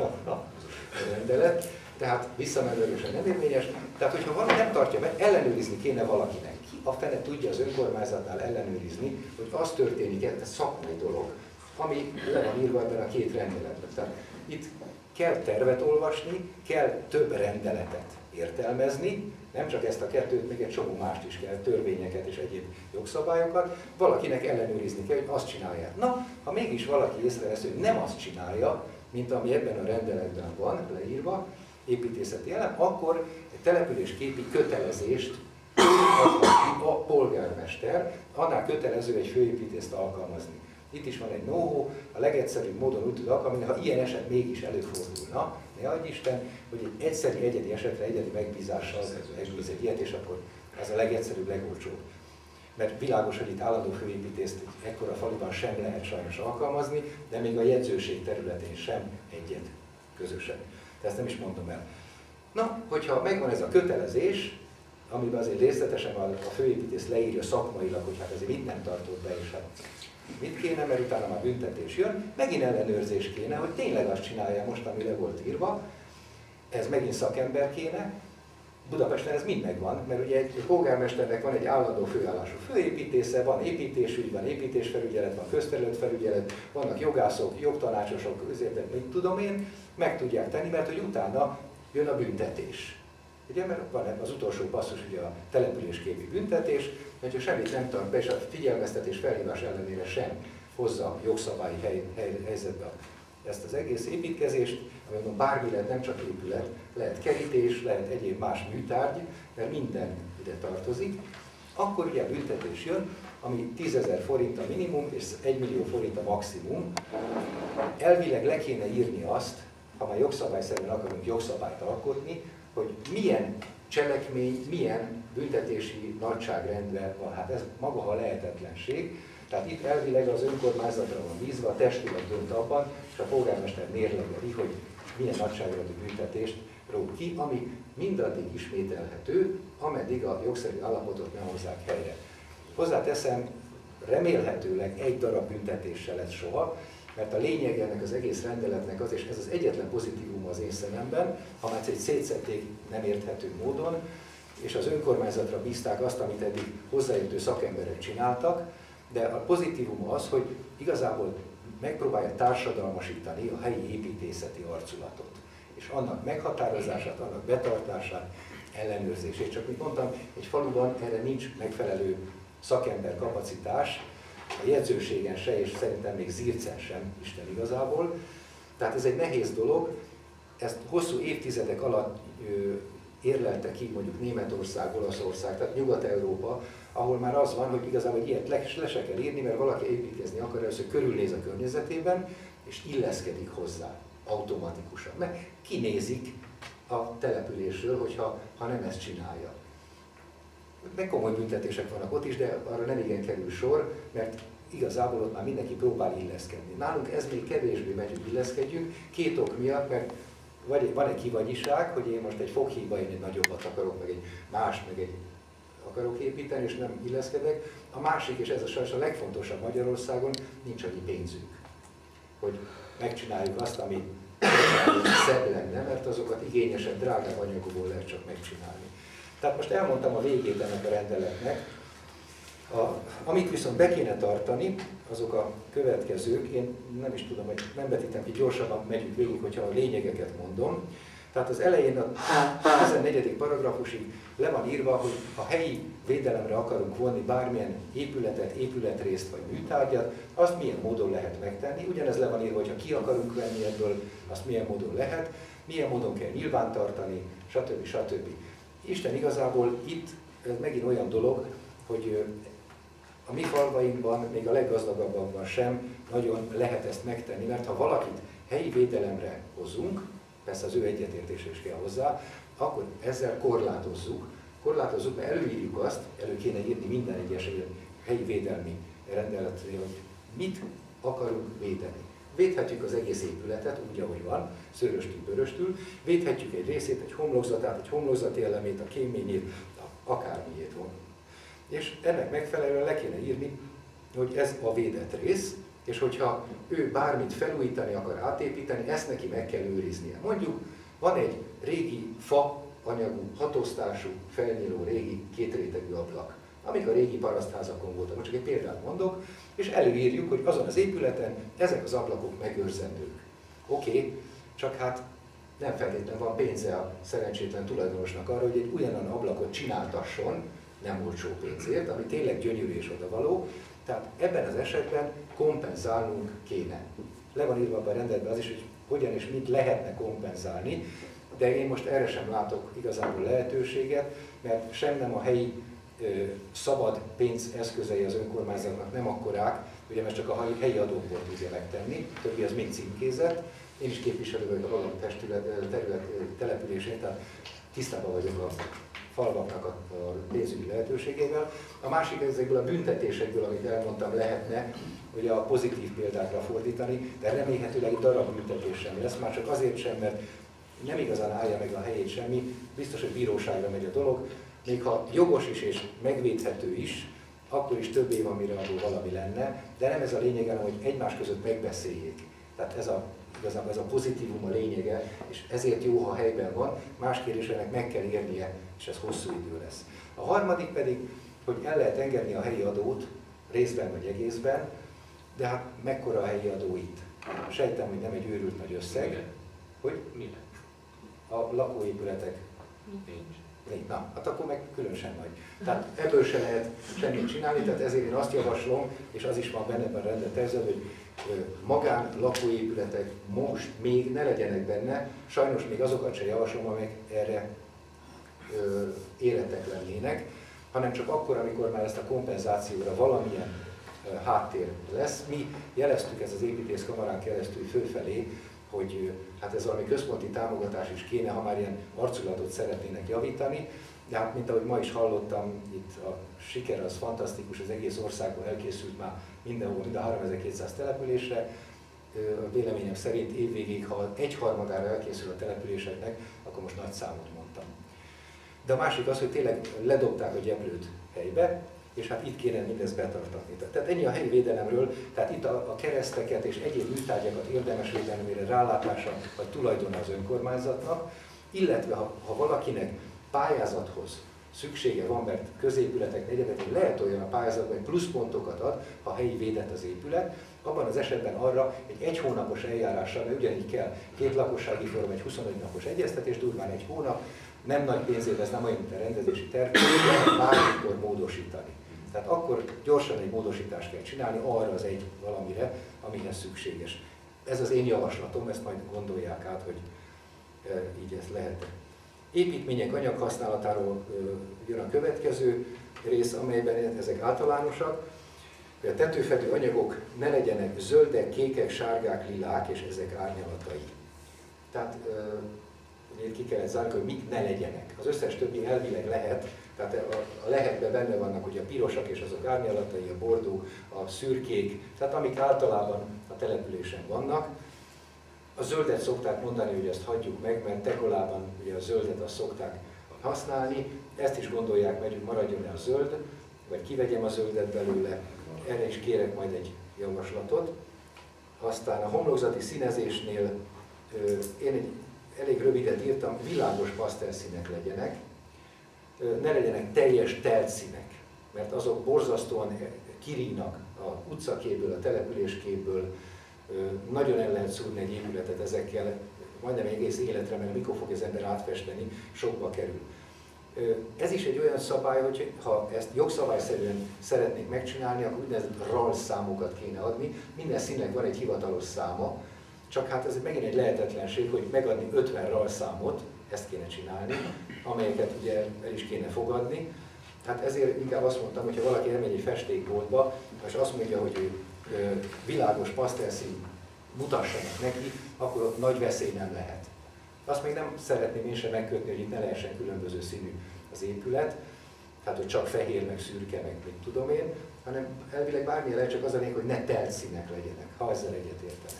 a rendelet, tehát visszamenőlegesen nem érvényes. Tehát, hogyha valami nem tartja be, ellenőrizni kéne valakinek. Ki a fene tudja az önkormányzatnál ellenőrizni, hogy az történik, ez szakmai dolog, ami le van írva ebben a két rendeletben. Tehát itt kell tervet olvasni, kell több rendeletet értelmezni, nem csak ezt a kettőt, még egy csomó mást is kell, törvényeket és egyéb jogszabályokat, valakinek ellenőrizni kell, hogy azt csinálják. Na, ha mégis valaki észrevesz, hogy nem azt csinálja, mint ami ebben a rendeletben van leírva, építészeti elem, akkor egy településképi kötelezést ad ki a polgármester, annál kötelező egy főépítészt alkalmazni. Itt is van egy know-how, a legegyszerűbb módon úgy tud alkalmazni, ha ilyen eset mégis előfordulna, ne adj Isten, hogy egy egyszerű egyedi esetre egyedi megbízással megbíz egy ilyet, és akkor ez a legegyszerűbb, legolcsóbb. Mert világos, hogy itt állandó főépítészt ekkora faluban sem lehet sajnos alkalmazni, de még a jegyzőség területén sem egyet közösen. De ezt nem is mondom el. Na, hogyha megvan ez a kötelezés, amiben azért részletesen a főépítész leírja szakmailag, hogy hát azért mit nem tartott be, és hát mit kéne, mert utána már büntetés jön, megint ellenőrzés kéne, hogy tényleg azt csinálja most, ami le volt írva, ez megint szakember kéne. Budapesten ez mind megvan, mert ugye egy polgármesternek van egy állandó főállású főépítésze, van építésügy, van építésfelügyelet, van közterületfelügyelet, vannak jogászok, jogtanácsosok, ezért mit tudom én, meg tudják tenni, mert hogy utána jön a büntetés. Ugye, mert van az utolsó passzus, ugye a településképi büntetés, hogyha semmit nem tart be, és a figyelmeztetés felhívás ellenére sem hozza jogszabályi hely, hely, helyzetbe ezt az egész építkezést, amiben bármi lehet, nem csak épület, lehet kerítés, lehet egyéb más műtárgy, mert minden ide tartozik, akkor ugye a büntetés jön, ami tízezer forint a minimum, és egy millió forint a maximum. Elvileg le kéne írni azt, ha már jogszabályszerűen akarunk jogszabályt alkotni, hogy milyen cselekmény, milyen büntetési nagyságrendben van. Hát ez maga a lehetetlenség. Tehát itt elvileg az önkormányzatra van bízva, a testület dönt abban, és a polgármester mérlegeli, hogy milyen nagyságrendű büntetést ró ki, ami mindaddig ismételhető, ameddig a jogszerű állapotot nem hozzák helyre. Hozzáteszem, remélhetőleg egy darab büntetéssel lesz soha, mert a lényeg ennek az egész rendeletnek az, és ez az egyetlen pozitívum az én szememben, ha már egy szétszették nem érthető módon, és az önkormányzatra bízták azt, amit eddig hozzáértő szakemberek csináltak, de a pozitívum az, hogy igazából megpróbálja társadalmasítani a helyi építészeti arculatot, és annak meghatározását, annak betartását, ellenőrzését. Csak mint mondtam, egy faluban erre nincs megfelelő szakember kapacitás, a jegyzőségen se, és szerintem még Zircen sem, Isten igazából. Tehát ez egy nehéz dolog, ezt hosszú évtizedek alatt ö, érlelte ki mondjuk Németország, Olaszország, tehát Nyugat-Európa, ahol már az van, hogy igazából egy ilyet le, le se kell írni, mert valaki építkezni akar, először körülnéz a környezetében, és illeszkedik hozzá automatikusan. Mert kinézik a településről, hogyha ha nem ezt csinálja. Meg komoly büntetések vannak ott is, de arra nem igen kerül sor, mert igazából ott már mindenki próbál illeszkedni. Nálunk ez még kevésbé megy, hogy illeszkedjünk, két ok miatt, mert vagy, van egy kivagyiság, hogy én most egy foghíjba én egy nagyobbat akarok, meg egy más, meg egy akarok építeni, és nem illeszkedek. A másik, és ez a sajnos a legfontosabb Magyarországon, nincs annyi pénzünk, hogy megcsináljuk azt, ami szebb lenne, mert azokat igényesebb, drágább anyagokból lehet csak megcsinálni. Tehát most elmondtam a végét ennek a rendeletnek. A, amit viszont be kéne tartani, azok a következők, én nem is tudom, hogy nem vetítem ki, gyorsabban megyünk végig, hogyha a lényegeket mondom. Tehát az elején a tizennegyedik paragrafusig le van írva, hogy a helyi védelemre akarunk vonni bármilyen épületet, épületrészt vagy műtárgyat, azt milyen módon lehet megtenni. Ugyanez le van írva, hogy ha ki akarunk venni ebből, azt milyen módon lehet, milyen módon kell nyilvántartani, stb. stb. Isten igazából itt ez megint olyan dolog, hogy a mi falvainkban, még a leggazdagabbakban sem nagyon lehet ezt megtenni, mert ha valakit helyi védelemre hozunk, persze az ő egyetértése is kell hozzá, akkor ezzel korlátozzuk. Korlátozzuk, mert előírjuk azt, elő kéne írni minden egyes helyi védelmi rendeletnél, hogy mit akarunk védeni. Védhetjük az egész épületet, úgy, ahogy van, szöröstül, böröstül, védhetjük egy részét, egy homlokzatát, egy homlokzati elemét, a kéményét, akármilyét van. És ennek megfelelően le kéne írni, hogy ez a védett rész, és hogyha ő bármit felújítani akar, átépíteni, ezt neki meg kell őriznie. Mondjuk van egy régi fa anyagú, hatosztású, felnyíló régi kétrétegű ablak, amik a régi parasztházakon voltak. Most csak egy példát mondok, és előírjuk, hogy azon az épületen ezek az ablakok megőrzendők. Oké, okay, csak hát nem feltétlenül van pénze a szerencsétlen tulajdonosnak arra, hogy egy ugyanolyan ablakot csináltasson, nem olcsó pénzért, ami tényleg gyönyörű és odavaló. Tehát ebben az esetben kompenzálnunk kéne. Le van írva abban a rendeletben az is, hogy hogyan és mit lehetne kompenzálni, de én most erre sem látok igazából lehetőséget, mert sem nem a helyi ö, szabad pénzeszközei az önkormányzatnak nem akkorák, ugye mert csak a helyi adókból tudja megtenni, többi az még címkézett. Én is képviselő vagyok a magam testület, terület, településén, tehát tisztában vagyok a falvaknak a pénzügyi lehetőségével. A másik ezekből a büntetésekből, amit elmondtam, lehetne ugye a pozitív példákra fordítani, de remélhetőleg darab büntetés sem lesz, már csak azért sem, mert nem igazán állja meg a helyét semmi, biztos, hogy bíróságra megy a dolog, még ha jogos is és megvédhető is, akkor is több év, amire abból valami lenne, de nem ez a lényege, hogy egymás között megbeszéljék. Tehát ez a, igazából ez a pozitívum a lényege, és ezért jó, ha helyben van, más kérdés ennek meg kell érnie, és ez hosszú idő lesz. A harmadik pedig, hogy el lehet engedni a helyi adót, részben vagy egészben, de hát mekkora a helyi adó itt? Sejtem, hogy nem egy őrült nagy összeg. Mi Hogy? Mi lett? A lakóépületek. Nincs. Nincs. Na, hát akkor meg különösen nagy. Tehát ebből se lehet semmit csinálni, tehát ezért én azt javaslom, és az is van benne ebben a rendeletben, hogy magán lakóépületek most még ne legyenek benne, sajnos még azokat sem javaslom, amelyek erre ö, életek lennének, hanem csak akkor, amikor már ezt a kompenzációra valamilyen ö, háttér lesz. Mi jeleztük ez az építészkamarán keresztül fölfelé, hogy hát ez valami központi támogatás is kéne, ha már ilyen arculatot szeretnének javítani, de hát mint ahogy ma is hallottam, itt a siker az fantasztikus, az egész országban elkészült már mindenhol, mind a háromezer-kétszáz településre. A véleményem szerint évvégéig, ha egyharmadára elkészül a településeknek, akkor most nagy számot mondtam. De a másik az, hogy tényleg ledobták a gyeplőt helybe, és hát itt kéne mindezt betartatni. Tehát ennyi a helyi védelemről, tehát itt a, a kereszteket és egyéb műtárgyakat érdemes védelemére rálátása vagy tulajdona az önkormányzatnak, illetve ha, ha valakinek pályázathoz szüksége van, mert középületek, egyetemek lehet olyan a pályázatban, hogy pluszpontokat ad, ha helyi védett az épület, abban az esetben arra egy egy hónapos eljárással, mert ugyanígy kell két lakossági forum, egy huszonöt napos egyeztetés, durván egy hónap, nem nagy pénzért, ez nem olyan, mint a rendezési terv, lehet bármikor módosítani. Tehát akkor gyorsan egy módosítást kell csinálni arra az egy valamire, amihez szükséges. Ez az én javaslatom, ezt majd gondolják át, hogy e, így ezt lehet. Építmények anyaghasználatáról e, jön a következő rész, amelyben ezek általánosak. A tetőfedő anyagok ne legyenek zöldek, kékek, sárgák, lilák és ezek árnyalatai. Tehát e, ki kellett zárni, hogy mik ne legyenek. Az összes többi elvileg lehet, tehát a, a lehetben benne vannak ugye a pirosak és azok árnyalatai, a bordó, a szürkék, tehát amik általában a településen vannak. A zöldet szokták mondani, hogy ezt hagyjuk meg, mert Tekolában ugye a zöldet azt szokták használni, ezt is gondolják meg, hogy maradjon-e a zöld, vagy kivegyem a zöldet belőle, erre is kérek majd egy javaslatot. Aztán a homlokzati színezésnél én egy elég rövidet írtam, világos pasztelszínek legyenek, ne legyenek teljes telt színek, mert azok borzasztóan kirígnak a utcaképből, a településképből, nagyon el lehet szúrni egy épületet ezekkel, majdnem egész életre, mert mikor fog az ember átfesteni, sokba kerül. Ez is egy olyan szabály, hogy ha ezt jogszabályszerűen szeretnék megcsinálni, akkor úgynevezett R A L számokat kéne adni. Minden színnek van egy hivatalos száma, csak hát ez megint egy lehetetlenség, hogy megadni ötven R A L számot, ezt kéne csinálni, amelyeket ugye el is kéne fogadni. Hát ezért inkább azt mondtam, hogy ha valaki elmegy egy festékboltba, és azt mondja, hogy ő világos pasztelszín mutassanak neki, akkor ott nagy veszély nem lehet. Azt még nem szeretném én sem megkötni, hogy itt ne lehessen különböző színű az épület, tehát hogy csak fehér, meg szürke, meg mit tudom én, hanem elvileg bármilyen lehet, csak az a lényeg, hogy ne telt színek legyenek, ha ezzel egyetértenek.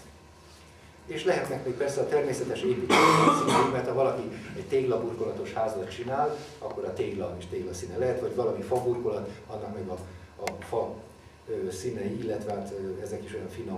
És lehetnek még persze a természetes építmények, mert ha valaki egy téglaburkolatos házat csinál, akkor a tégla is téglaszíne lehet, vagy valami faburkolat, annak meg a, a fa ö, színei, illetve hát, ö, ezek is olyan finom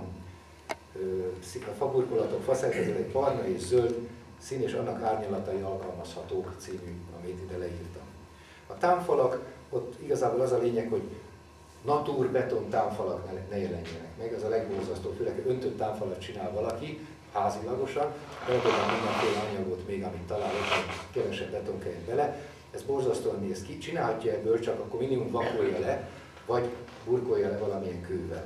ö, a faburkolatok, faszerkezetek, barna és zöld szín és annak árnyalatai alkalmazhatók című, amit ide leírtam. A támfalak, ott igazából az a lényeg, hogy natúr, beton támfalak ne, ne jelenjenek meg, ez a legborzasztóbb, főleg öntött támfalat csinál valaki, házilagosan, beledobál mindenféle anyagot még, amit talál, hogy kevesebb beton kelljen bele, ez borzasztóan néz ki, csinálhatja ebből, csak akkor minimum vakolja le, vagy burkolja le valamilyen kővel.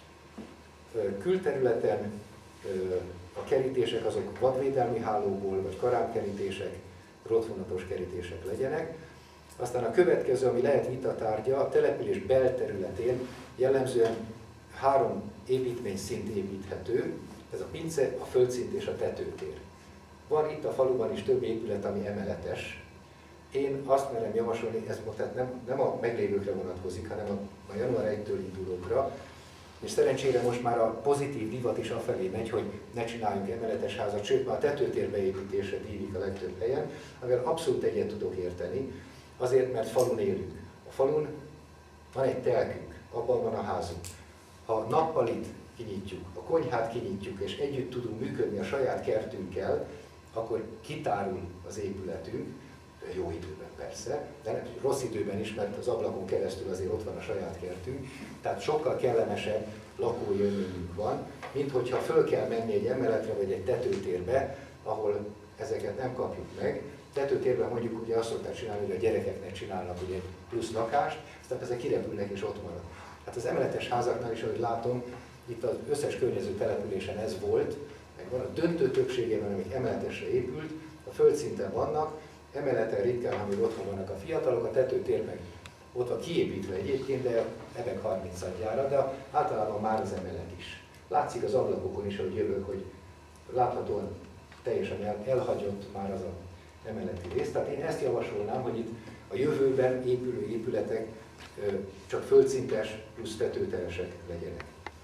Külterületen a kerítések azok vadvédelmi hálóból, vagy karámkerítések, rotvonatos kerítések legyenek. Aztán a következő, ami lehet vitatárgya, a település belterületén jellemzően három építményszint építhető, ez a pince, a földszint és a tetőtér. Van itt a faluban is több épület, ami emeletes. Én azt merem javasolni, ez tehát nem, nem a meglévőkre vonatkozik, hanem a, a január elsejétől indulókra, és szerencsére most már a pozitív divat is afelé megy, hogy ne csináljunk emeletes házat, sőt már a tetőtér beépítésre dívik a legtöbb helyen, amivel abszolút egyet tudok érteni, azért, mert falun élünk. A falun van egy telkünk, abban van a házunk. Ha nappalit kinyitjuk, a konyhát kinyitjuk, és együtt tudunk működni a saját kertünkkel, akkor kitárul az épületünk, jó időben persze, de nem, rossz időben is, mert az ablakon keresztül azért ott van a saját kertünk, tehát sokkal kellemesebb lakói élményünk van, mint hogyha föl kell menni egy emeletre vagy egy tetőtérbe, ahol ezeket nem kapjuk meg. Tetőtérben mondjuk ugye azt szokták csinálni, hogy a gyerekeknek csinálnak ugye egy plusz lakást, aztán ezek kirepülnek és ott marad. Hát az emeletes házaknál is, ahogy látom, itt az összes környező településen ez volt, meg van a döntő többségében, amik emeletesre épült, a földszinten vannak, emeleten ritkán, amíg otthon vannak a fiatalok, a tetőtér meg ott van kiépítve egyébként, de ebben harmincadjára, de általában már az emelet is. Látszik az ablakokon is, ahogy jövök, hogy láthatóan teljesen el, elhagyott már az a emeleti részt. Tehát én ezt javasolnám, hogy itt a jövőben épülő épületek csak földszintes plusz tetőtelesek legyenek.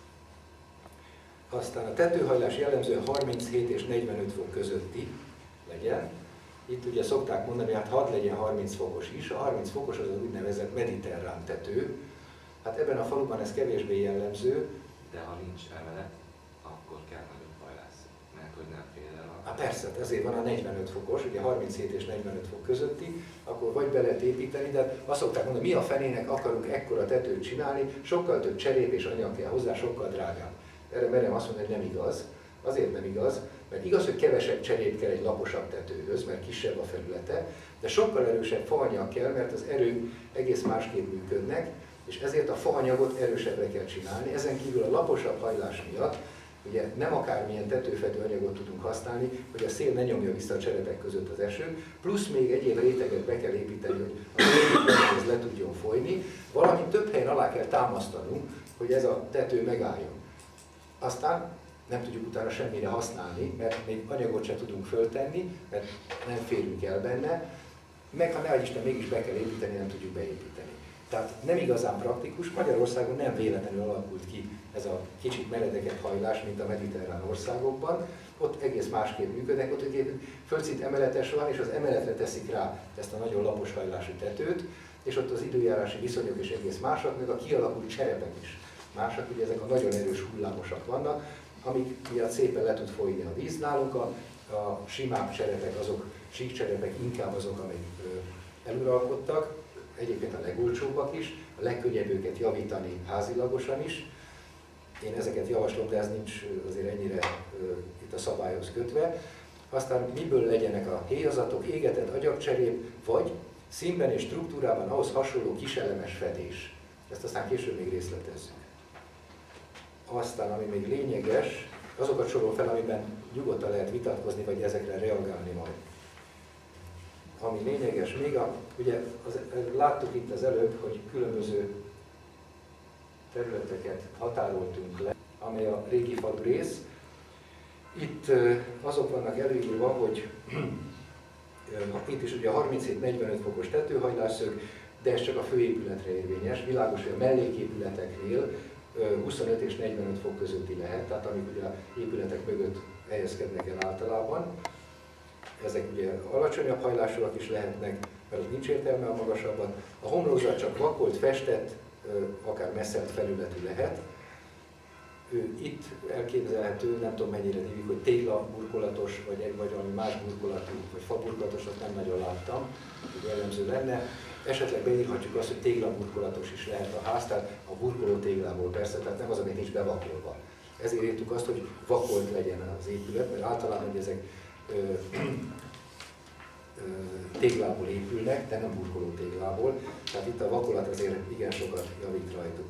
Aztán a tetőhajlás jellemzően harminchét és negyvenöt fok közötti legyen. Itt ugye szokták mondani, hogy hát hadd legyen harminc fokos is. A harminc fokos az az úgynevezett mediterrán tető. Hát ebben a faluban ez kevésbé jellemző. De ha nincs emelet, akkor kell nagyobb hajlász, mert hogy nem fél el a... Hát persze, ezért van a negyvenöt fokos, ugye harminchét és negyvenöt fok közötti, akkor vagy be lehet építeni, de azt szokták mondani, mi a fenének akarunk ekkora tetőt csinálni, sokkal több cserép és anyag kell hozzá, sokkal drágább. Erre merem azt mondani, hogy nem igaz. Azért nem igaz, mert igaz, hogy kevesebb cserép kell egy laposabb tetőhöz, mert kisebb a felülete, de sokkal erősebb faanyag kell, mert az erők egész másképp működnek, és ezért a faanyagot erősebbre kell csinálni. Ezen kívül a laposabb hajlás miatt ugye nem akármilyen tetőfedő anyagot tudunk használni, hogy a szél ne nyomja vissza a cserepek között az esőt, plusz még egyéb réteget be kell építeni, hogy a ez le tudjon folyni, valamint több helyen alá kell támasztanunk, hogy ez a tető megálljon. Aztán nem tudjuk utána semmire használni, mert még anyagot sem tudunk föltenni, mert nem férünk el benne, meg ha nehogy Isten mégis be kell építeni, nem tudjuk beépíteni. Tehát nem igazán praktikus, Magyarországon nem véletlenül alakult ki ez a kicsit meredekebb hajlás, mint a mediterrán országokban. Ott egész másképp működnek, ott egy földszint emeletes van, és az emeletre teszik rá ezt a nagyon lapos hajlású tetőt, és ott az időjárási viszonyok is egész másak, meg a kialakult cserepek is másak, ugye ezek a nagyon erős hullámosak vannak, amik miatt szépen le tud folyni a víz. Nálunk a, a simább cserepek, azok, síkcserepek inkább azok, amik eluralkodtak, egyébként a legolcsóbbak is, a legkönnyebb őket javítani házilagosan is. Én ezeket javaslom, de ez nincs azért ennyire uh, itt a szabályhoz kötve. Aztán miből legyenek a héjazatok, égetett agyagcserép, vagy színben és struktúrában ahhoz hasonló kiselemes fedés. Ezt aztán később még részletezzük. Aztán, ami még lényeges, azokat sorol fel, amiben nyugodtan lehet vitatkozni, vagy ezekre reagálni majd. Ami lényeges még, a, ugye az, láttuk itt az előbb, hogy különböző területeket határoltunk le, amely a régi falu rész. Itt azok vannak előírva, hogy itt is ugye a harminchét-negyvenöt fokos tetőhajlásszög, de ez csak a főépületre érvényes. Világos, hogy a melléképületeknél huszonöt és negyvenöt fok közötti lehet, tehát amik ugye a épületek mögött helyezkednek el általában. Ezek ugye alacsonyabb hajlásúak is lehetnek, mert az nincs értelme a magasabban. A homlokzat csak vakolt, festett, akár messzelt felületű lehet. Itt elképzelhető, nem tudom mennyire hívjuk, hogy téglaburkolatos, vagy, vagy valami más burkolatú, vagy faburkolatos, azt nem nagyon láttam, hogy jellemző lenne. Esetleg beírhatjuk azt, hogy téglaburkolatos is lehet a ház, tehát a burkoló téglából persze, tehát nem az, ami nincs bevakolva. Ezért írtuk azt, hogy vakolt legyen az épület, mert általában hogy ezek ö, ö, téglából épülnek, de nem burkoló téglából, tehát itt a vakolat azért igen sokat javít rajtuk.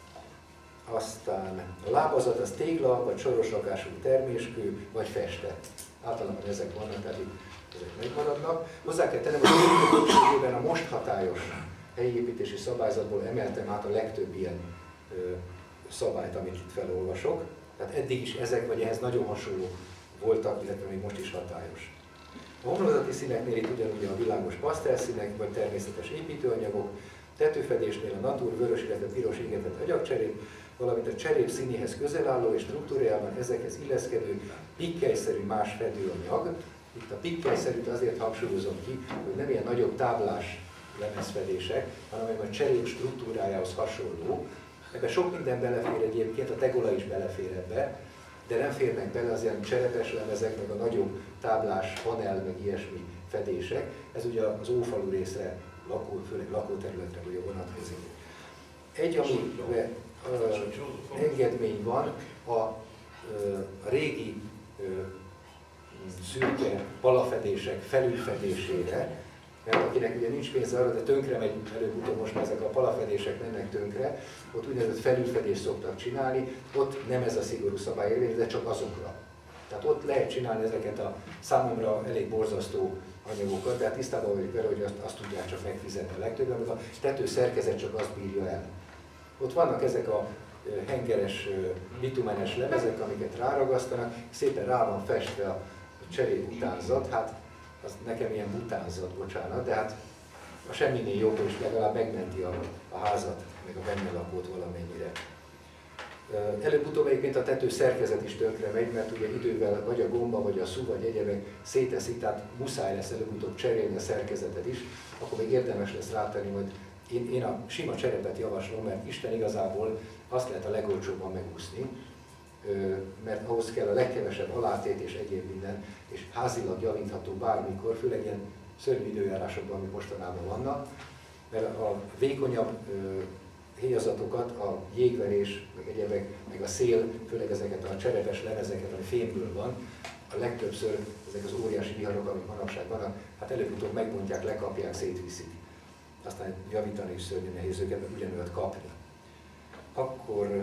Aztán a lábazat az tégla, vagy soros rakású terméskő, vagy festett. Általában ezek vannak, tehát itt ezek megmaradnak. Hozzá kell tennem, hogy a többségében a most hatályos helyi építési szabályzatból emeltem át a legtöbb ilyen ö, szabályt, amit itt felolvasok. Tehát eddig is ezek, vagy ehhez nagyon hasonló voltak, illetve még most is hatályos. A homlokzati színeknél itt ugyanúgy a világos pasztelszínek, vagy természetes építőanyagok, tetőfedésnél a natúr, vörös, illetve piros égetett agyagcserép, valamint a cserép színéhez közel álló és struktúrájában ezekhez illeszkedő pikkelyszerű más fedőanyag. Itt a pikkelyszerűt azért hangsúlyozom ki, hogy nem ilyen nagyobb táblás lemezfedések, hanem a cserép struktúrájához hasonló. Ebben sok minden belefér egyébként, a tegola is belefér ebbe, de nem férnek bele az ilyen cserepes lemezek, meg a nagyobb táblás, panel, meg ilyesmi fedések. Ez ugye az ófalu részre, lakó, főleg lakóterületre ugye vonatkozik. Egy, amiben uh, engedmény van, a, uh, a régi uh, szürke palafedések felülfedésére, mert akinek ugye nincs pénze arra, de tönkre megy előbb-utóbb, most már ezek a palafedések mennek tönkre, ott úgynevezett felülfedést szoktak csinálni, ott nem ez a szigorú szabály érvényes, de csak azokra. Tehát ott lehet csinálni ezeket a számomra elég borzasztó anyagokat, de hát tisztában vagyok vele, hogy azt, azt tudják csak megfizetni a legtöbben, mert a tető szerkezet csak azt bírja el. Ott vannak ezek a hengeres, bitumenes lemezek, amiket ráragasztanak, szépen rá van festve a cserép utánzat, hát az nekem ilyen butánzat, bocsánat, de hát a semminél jobb, és legalább megmenti a, a házat, meg a benne lakót valamennyire. Előbb-utóbb egyébként a tető szerkezet is tönkre megy, mert ugye idővel vagy a gomba, vagy a szú, vagy egyebek széteszik, tehát muszáj lesz előbb-utóbb cserélni a szerkezetet is, akkor még érdemes lesz rátenni, hogy én, én a sima cserepet javaslom, mert Isten igazából azt lehet a legolcsóbban megúszni, mert ahhoz kell a legkevesebb alátét és egyéb minden, és házilag javítható bármikor, főleg ilyen szörnyű időjárásokban, amik mostanában vannak, mert a vékonyabb héjazatokat, a jégverés, meg egyebek, meg a szél, főleg ezeket a cserepes lemezeket, ami fémből van, a legtöbbször ezek az óriási viharok, amik manapság vannak, hát előbb-utóbb megbontják, lekapják, szétviszik. Aztán javítani is szörnyű nehéz őket, meg ugyanúgy kapni. Akkor,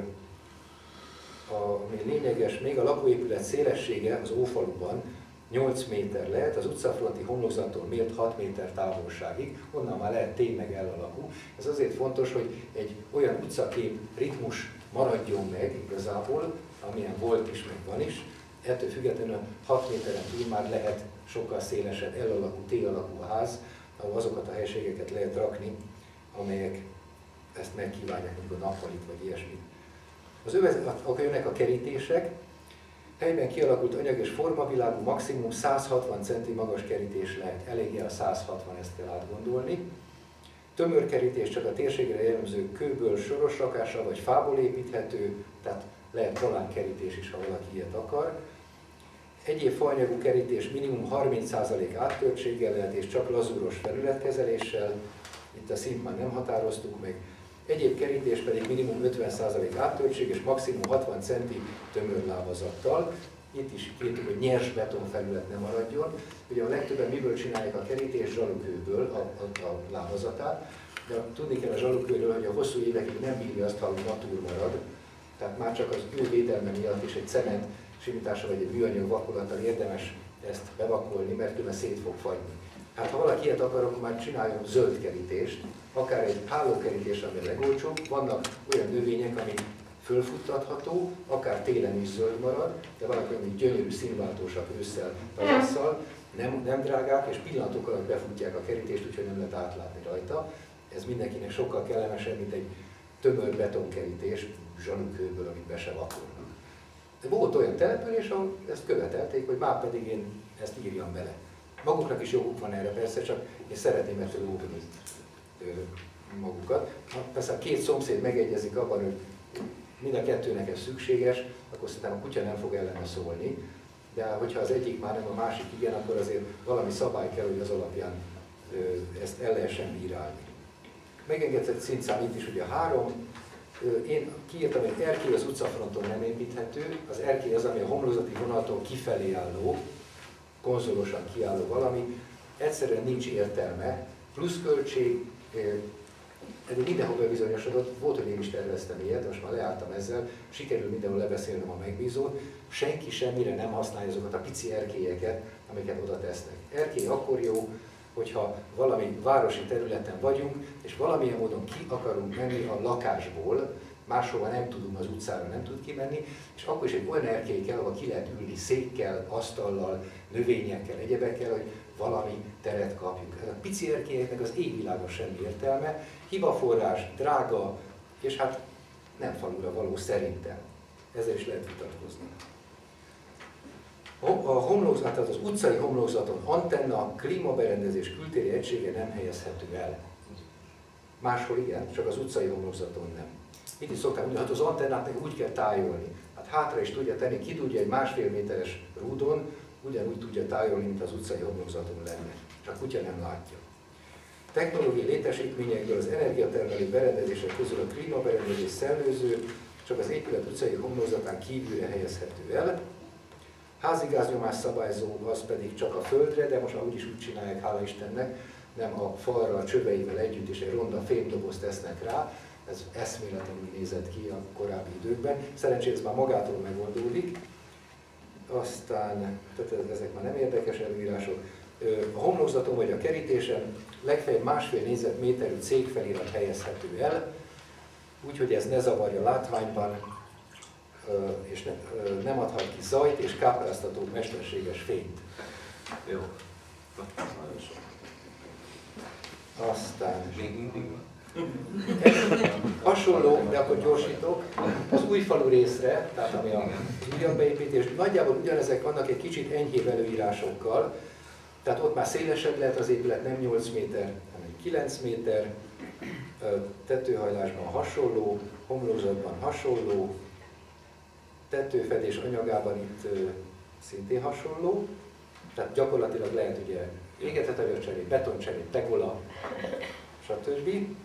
ami lényeges, még a lakóépület szélessége az Ófaluban nyolc méter lehet, az utcafronti homlokzattól mért hat méter távolságig, onnan már lehet tényleg elalakú. Ez azért fontos, hogy egy olyan utcakép ritmus maradjon meg igazából, amilyen volt is, meg van is. Ettől függetlenül hat méteren túl már lehet sokkal szélesebb elalakú, T-alakú ház, ahol azokat a helységeket lehet rakni, amelyek ezt megkívánják, mint a nappalit vagy ilyesmit. Az övezet, akkor jönnek a kerítések. Helyben kialakult anyag és formavilágú maximum száz hatvan centi magas kerítés lehet. Eléggé a száz hatvan, ezt kell átgondolni. Tömörkerítés csak a térségre jellemző kőből, soros rakással vagy fából építhető, tehát lehet palánkerítés is, ha valaki ilyet akar. Egyéb faanyagú kerítés minimum harminc százalék áttörtséggel lehet, és csak lazúros felületkezeléssel. Itt a szint már nem határoztuk meg. Egyéb kerítés pedig minimum ötven százalék áttörtség és maximum hatvan centi tömörlábazattal. Itt is kértük, hogy nyers betonfelület ne maradjon. Ugye a legtöbben miből csinálják a kerítés? Zsalukőből a, a, a lábazatát. De tudni kell a zsalukőről, hogy a hosszú évekig nem bírja azt, ha natúr marad. Tehát már csak az ő védelme miatt is egy cement simítása vagy egy műanyag vakolattal érdemes ezt bevakolni, mert különben szét fog fagyni. Hát ha valaki ilyet akar, akkor már csináljon zöld kerítést, akár egy hálókerítés, ami a legolcsóbb. Vannak olyan növények, ami fölfuttatható, akár télen is zöld marad, de vannak olyan gyönyörű színváltósak ősszel, tavasszal, nem, nem drágák, és pillanatok alatt befutják a kerítést, úgyhogy nem lehet átlátni rajta. Ez mindenkinek sokkal kellemesebb, mint egy tömör betonkerítés zsalukőből, amit be se vakolnak. De volt olyan település, ahol ezt követelték, hogy már pedig én ezt írjam bele. Maguknak is joguk van erre persze, csak én szeretném ettől óvni magukat. Persze a két szomszéd megegyezik abban, hogy mind a kettőnek ez szükséges, akkor szerintem a kutya nem fog ellene szólni. De hogyha az egyik már nem, a másik igen, akkor azért valami szabály kell, hogy az alapján ezt el lehessen bírálni. Megengedett szintszám itt is ugye három. Én kiírtam, hogy erkély az utcafronton nem építhető. Az erkély az, ami a homlokzati vonaltól kifelé álló, konzolosan kiálló valami. Egyszerűen nincs értelme, pluszköltség, eddig mindenhol bebizonyosodott, volt, hogy én is terveztem ilyet, most már leálltam ezzel, sikerül mindenhol lebeszélnem a megbízót, senki semmire nem használja azokat a pici erkélyeket, amiket oda tesznek. Erkély akkor jó, hogyha valami városi területen vagyunk, és valamilyen módon ki akarunk menni a lakásból, máshova nem tudunk, az utcára nem tud kimenni, és akkor is egy olyan erkély kell, ahol ki lehet ülni székkel, asztallal, növényekkel, egyebekkel, hogy valami teret kapjuk. A pici erkélyeknek az égvilágon semmi értelme, hibaforrás, drága, és hát nem falura való szerintem. Ezzel is lehet vitatkozni. A homlokzat, az utcai homlokzaton antenna, klímaberendezés, kültéri egysége nem helyezhető el. Máshol igen, csak az utcai homlokzaton nem. Itt is szokták mondani, hát az antennát meg úgy kell tájolni. Hát hátra is tudja tenni, ki tudja egy másfél méteres rúdon, ugyanúgy tudja tájolni, mint az utcai homlokzaton lenne. Csak kutya nem látja. Technológiai létesítményekből az energiatermelő berendezések közül a klímaberendezés szellőző csak az épület utcai homlokzatán kívülre helyezhető el. Házigáznyomás szabályzó az pedig csak a földre, de most már úgyis úgy csinálják, hála Istennek, nem a falra, a csöveivel együtt is egy ronda fémdobozt tesznek rá. Ez eszméletlenül nézett ki a korábbi időkben. Szerencsére ez már magától megoldódik. Aztán, tehát ezek már nem érdekes előírások. A homlokzaton vagy a kerítésen legfeljebb másfél négyzetméterű cégfelirat helyezhető el, úgyhogy ez ne zavarja látványban, és ne, nem adhat ki zajt és kápráztató mesterséges fényt. Jó. Nagyon sok. Aztán Még mindig van. hasonló, de akkor gyorsítok, az Újfalu részre, tehát ami a újabb beépítés, nagyjából ugyanezek vannak egy kicsit enyhébb előírásokkal, tehát ott már szélesebb lehet az épület, nem nyolc méter, hanem kilenc méter, tetőhajlásban hasonló, homlokzatban hasonló, tetőfedés anyagában itt szintén hasonló, tehát gyakorlatilag lehet ugye égetett cseré, betoncseré, tegola, stb.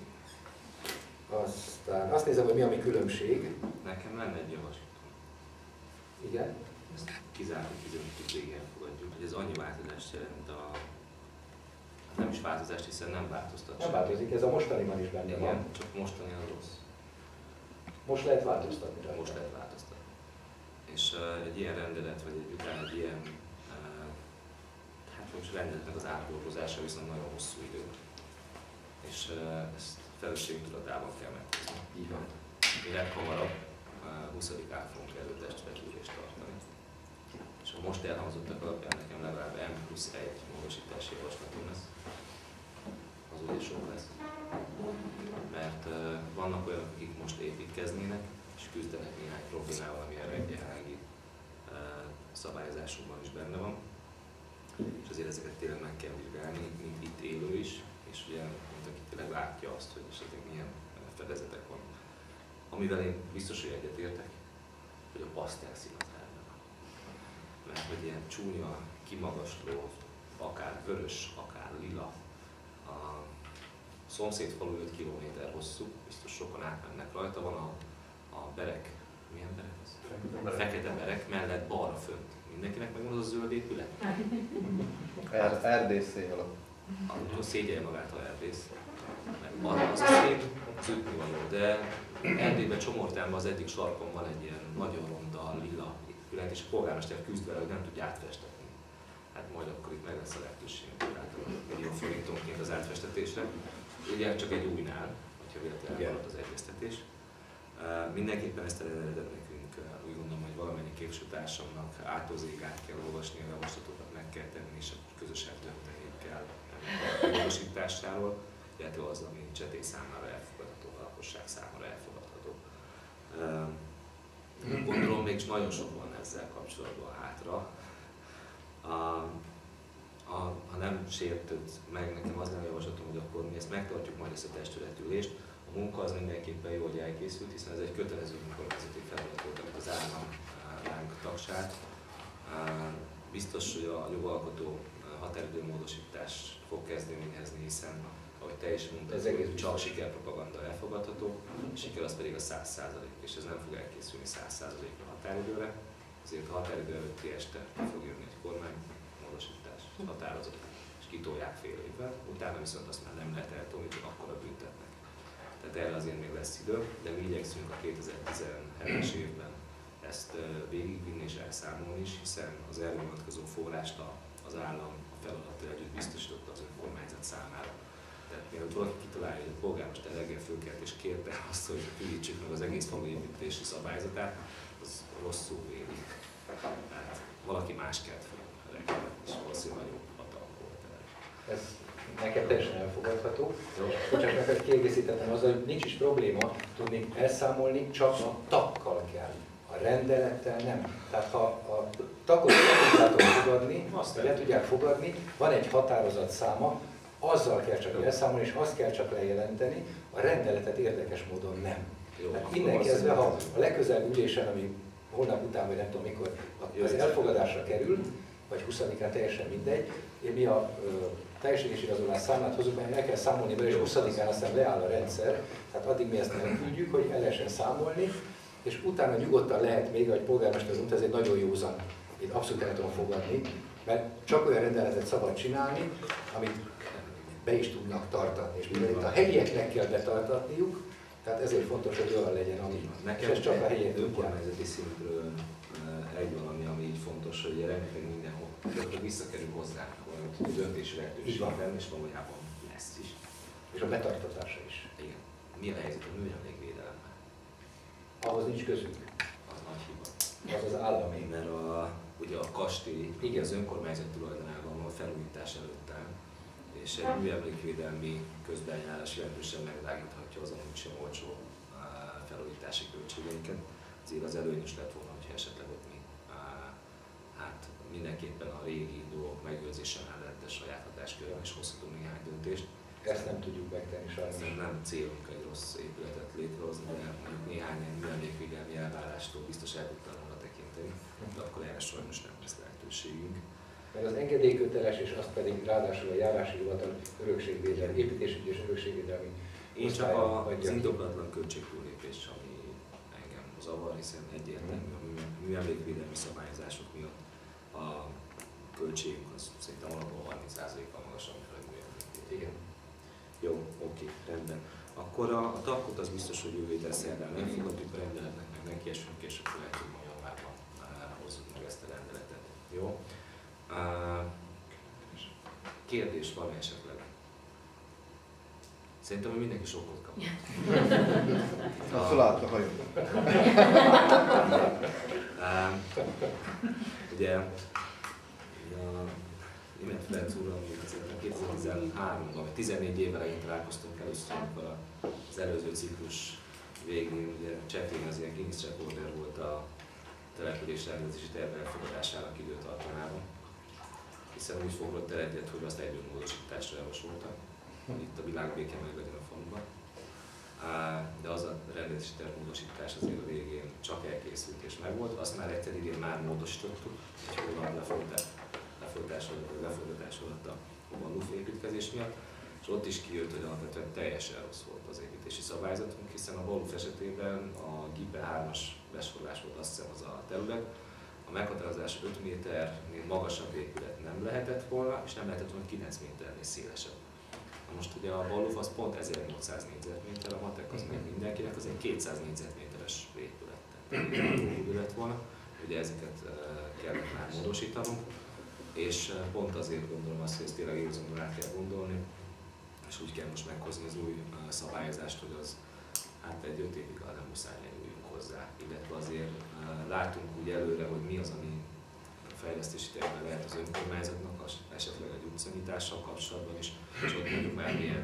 Aztán azt nézem, hogy mi a mi különbség. Nekem lenne egy javaslatom. Igen. Ezt kizárni kizorított végig elfogadjuk, hogy ez annyi változást jelent a... Hát nem is változást, hiszen nem változtat. Nem változik, ez a mostaniban is benne Igen, van. csak mostani az rossz. Most lehet változtatni rajta. Most lehet változtatni. És uh, egy ilyen rendelet, vagy egy után egy ilyen uh, hát most rendeletnek az átdolgozása viszont nagyon hosszú idő. És uh, ezt felelősségünk tudatában kell meghozni. Így van. Mi leghamarabb uh, huszadikán fogunk előtestvetülést tartani. És a most elhangzottak alapján nekem legalább M plusz egy módosítási javaslatom lesz. Az úgyis sok lesz. Mert uh, vannak olyanok, akik most építkeznének, és küzdenek néhány problémával, ami a jelenlegi uh, szabályozásunkban is benne van. És azért ezeket tényleg meg kell vizsgálni, mint itt élő is, és ugye, mint aki tényleg látja azt, hogy esetleg milyen fedezetek van. Amivel én biztos, hogy egyetértek, hogy a pasztelszín az ellen van. Mert hogy ilyen csúnya, kimagasló, akár vörös, akár lila, a szomszéd falu öt kilométer hosszú, biztos sokan átmennek rajta, van a, a berek, milyen berek az? Fekete berek mellett balra fönt. Mindenkinek megvan az a zöld épület? Er, erdészé alatt. Akkor szégyelje magát a erdész. Mert az a szép, az ütni való, de Erdélyben, Csomortánban az egyik sarkon van egy ilyen nagyon ronda, lila épület, és a polgármester küzd vele, hogy nem tudja átfestetni. Hát majd akkor itt meg lesz a lehetőség, hogy millió forintonként az átfestetésre. Ugye csak egy újnál, hogyha véletlenül maradt az egyeztetés. Uh, mindenképpen ezt a rendeletet nekünk uh, úgy gondolom, hogy valamennyi képviselőtársamnak átozéig át kell olvasni, a javaslatokat meg kell tenni, és akkor közösen dönteni kell a módosításáról, illetve az, ami Csetély számára elfogadható, a lakosság számára elfogadható. Uh, gondolom, még nagyon sok van ezzel kapcsolatban hátra. Uh, A, ha nem sértődsz meg, nekem az nem javaslatom, hogy akkor mi ezt megtartjuk majd ezt a testületülést. A munka az mindenképpen jó, hogy elkészült, hiszen ez egy kötelező önkormányzati feladat volt, amit az állam ránk tagsát. Biztos, hogy a jogalkotó határidőmódosítást fog kezdeményezni, hiszen ahogy te is mondtad, hogy csak sikerpropaganda elfogadható, a siker az pedig a száz százalék, és ez nem fog elkészülni száz százalékra határidőre, ezért a határidő előtti este fog jönni egy kormánymódosítás, határozat, és kitolják fél évvel, utána viszont azt már nem lehet eltolni, csak akkor a büntetnek. Tehát erre azért még lesz idő, de mi igyekszünk a kétezer-tizenhetes évben ezt végigvinni és elszámolni is, hiszen az erre vonatkozó forrást az állam a feladattal együtt biztosította az önkormányzat számára. Tehát mielőtt valaki kitalálja, hogy a polgármester reggel fölkelt és kérte azt, hogy ürítsük meg az egész falu építési szabályzatát, az rosszul véli. Tehát valaki más kelt fel reggel, és valószínűleg nagyobb hatalma volt el. Ez nekem teljesen elfogadható. Csak meg kiegészítettem azzal, hogy nincs is probléma tudni elszámolni, csak a takkal kell. A rendelettel nem. Tehát ha a tagot le tudjátok fogadni, azt le tudják fogadni, van egy határozat száma, azzal kell csak elszámolni, és azt kell csak lejelenteni, a rendeletet érdekes módon nem. Jó, hát innen kezdve, ha a legközelebb ülésen, ami holnap után, vagy nem tudom mikor, az elfogadásra kerül, vagy huszadikán, teljesen mindegy, mi a teljesítési igazolás számlát hozunk, mert el kell számolni vele, és huszadikán aztán leáll a rendszer, tehát addig mi ezt elküldjük, hogy el lehessen számolni, és utána nyugodtan lehet még, ahogy polgármester mondta, ez egy nagyon józan, itt abszolút el tudom fogadni, mert csak olyan rendeletet szabad csinálni, amit be is tudnak tartatni, és mivel itt a helyieknek kell betartatniuk, tehát ezért fontos, hogy olyan legyen, ami, nekem és ez csak a helyiek önkormányzati szintről egy valami, ami így fontos, hogy rengeteg mindenhol gyakorlatilag visszakerül hozzánk, hogy döntési lehetőség van, és valójában lesz is. És a betartatása is. Igen. Mi a helyzet a műemlékvédelemmel? Ahhoz nincs közünk. Az nagy hiba. Az az állami. Mert a, ugye a kastély, igen, az önkormányzat tulajdonában van, felújítás előtt áll, és egy műemlékvédelmi közbejállás jelentősen megdrágíthatja az amúgy sem olcsó felújítási költségeinket. Azért az előnyös lett volna, hogyha esetleg ott mi hát mindenképpen a régi dolgok megőrzése mellett a saját hatáskörrel is hozhatunk néhány döntést. Ezt nem tudjuk megtenni sajnos. Nem, nem célunk egy rossz épületet létrehozni, de mondjuk néhány műemlékvédelmi elvárástól biztos el tudtam volna tekinteni, de akkor erre sajnos nem lesz lehetőségünk. Mert az engedélyköteles, és azt pedig ráadásul a járási hivatal örökségvédelmi, építésügyi és örökségvédelmi. Én csak a, az indokolatlan költségtúllépés, ami engem zavar, hiszen egyértelmű a műemlékvédelmi szabályozások miatt a költségünk az szerintem alapból harminc százalékkal magasabb, mint a műemlékvédelmi. Igen. Jó, oké, rendben. Akkor a, a takkot az biztos, hogy jövő héten szerdán elfogadjuk a rendeletnek, meg neki esünk, és akkor lehet, hogy januárban hozzuk meg ezt a rendeletet. Jó? Uh, kérdés van esetleg? Szerintem, hogy mindenki sokkot kap. Na, fölállt a hajó. uh, ugye, a Németh Ferenc úrral kétezer-tizenháromban, vagy tizennégy év elején találkoztunk először, amikor az előző ciklus végén, ugye Csetlén az ilyen Guinness recorder volt a település rendezési terv elfogadásának időtartamában, hiszen úgy foglalt el egyet, hogy azt egyből módosításra javasoltak, hogy itt a világbéke meglegyen a faluban. De az a rendezési terv módosítás azért a végén csak elkészült és megvolt, azt már egyszer idén már módosítottuk, úgyhogy van lefolytatás alatt a Walluf építkezés miatt, és ott is kijött, hogy alapvetően teljesen rossz volt az építési szabályzatunk, hiszen a Walluf esetében a gé i pé hármas besorolás volt, azt hiszem, az a terület. A meghatározás öt méternél magasabb épület nem lehetett volna, és nem lehetett volna kilenc méternél szélesebb. Na most ugye a Walluf az pont ezernyolcszáz négyzetméter, a matek az meg mindenkinek, az egy kétszáz négyzetméteres épület lett volna. Ugye ezeket kellett már módosítanunk, és pont azért gondolom azt, hogy ezt tényleg érzően át kell gondolni, és úgy kell most meghozni az új szabályozást, hogy az hát egy öt évig nem muszáj nyúljunk hozzá, illetve azért látunk úgy előre, hogy mi az, ami fejlesztési terve lehet az önkormányzatnak, esetleg egy utcanyitással kapcsolatban is, és ott mondjuk már milyen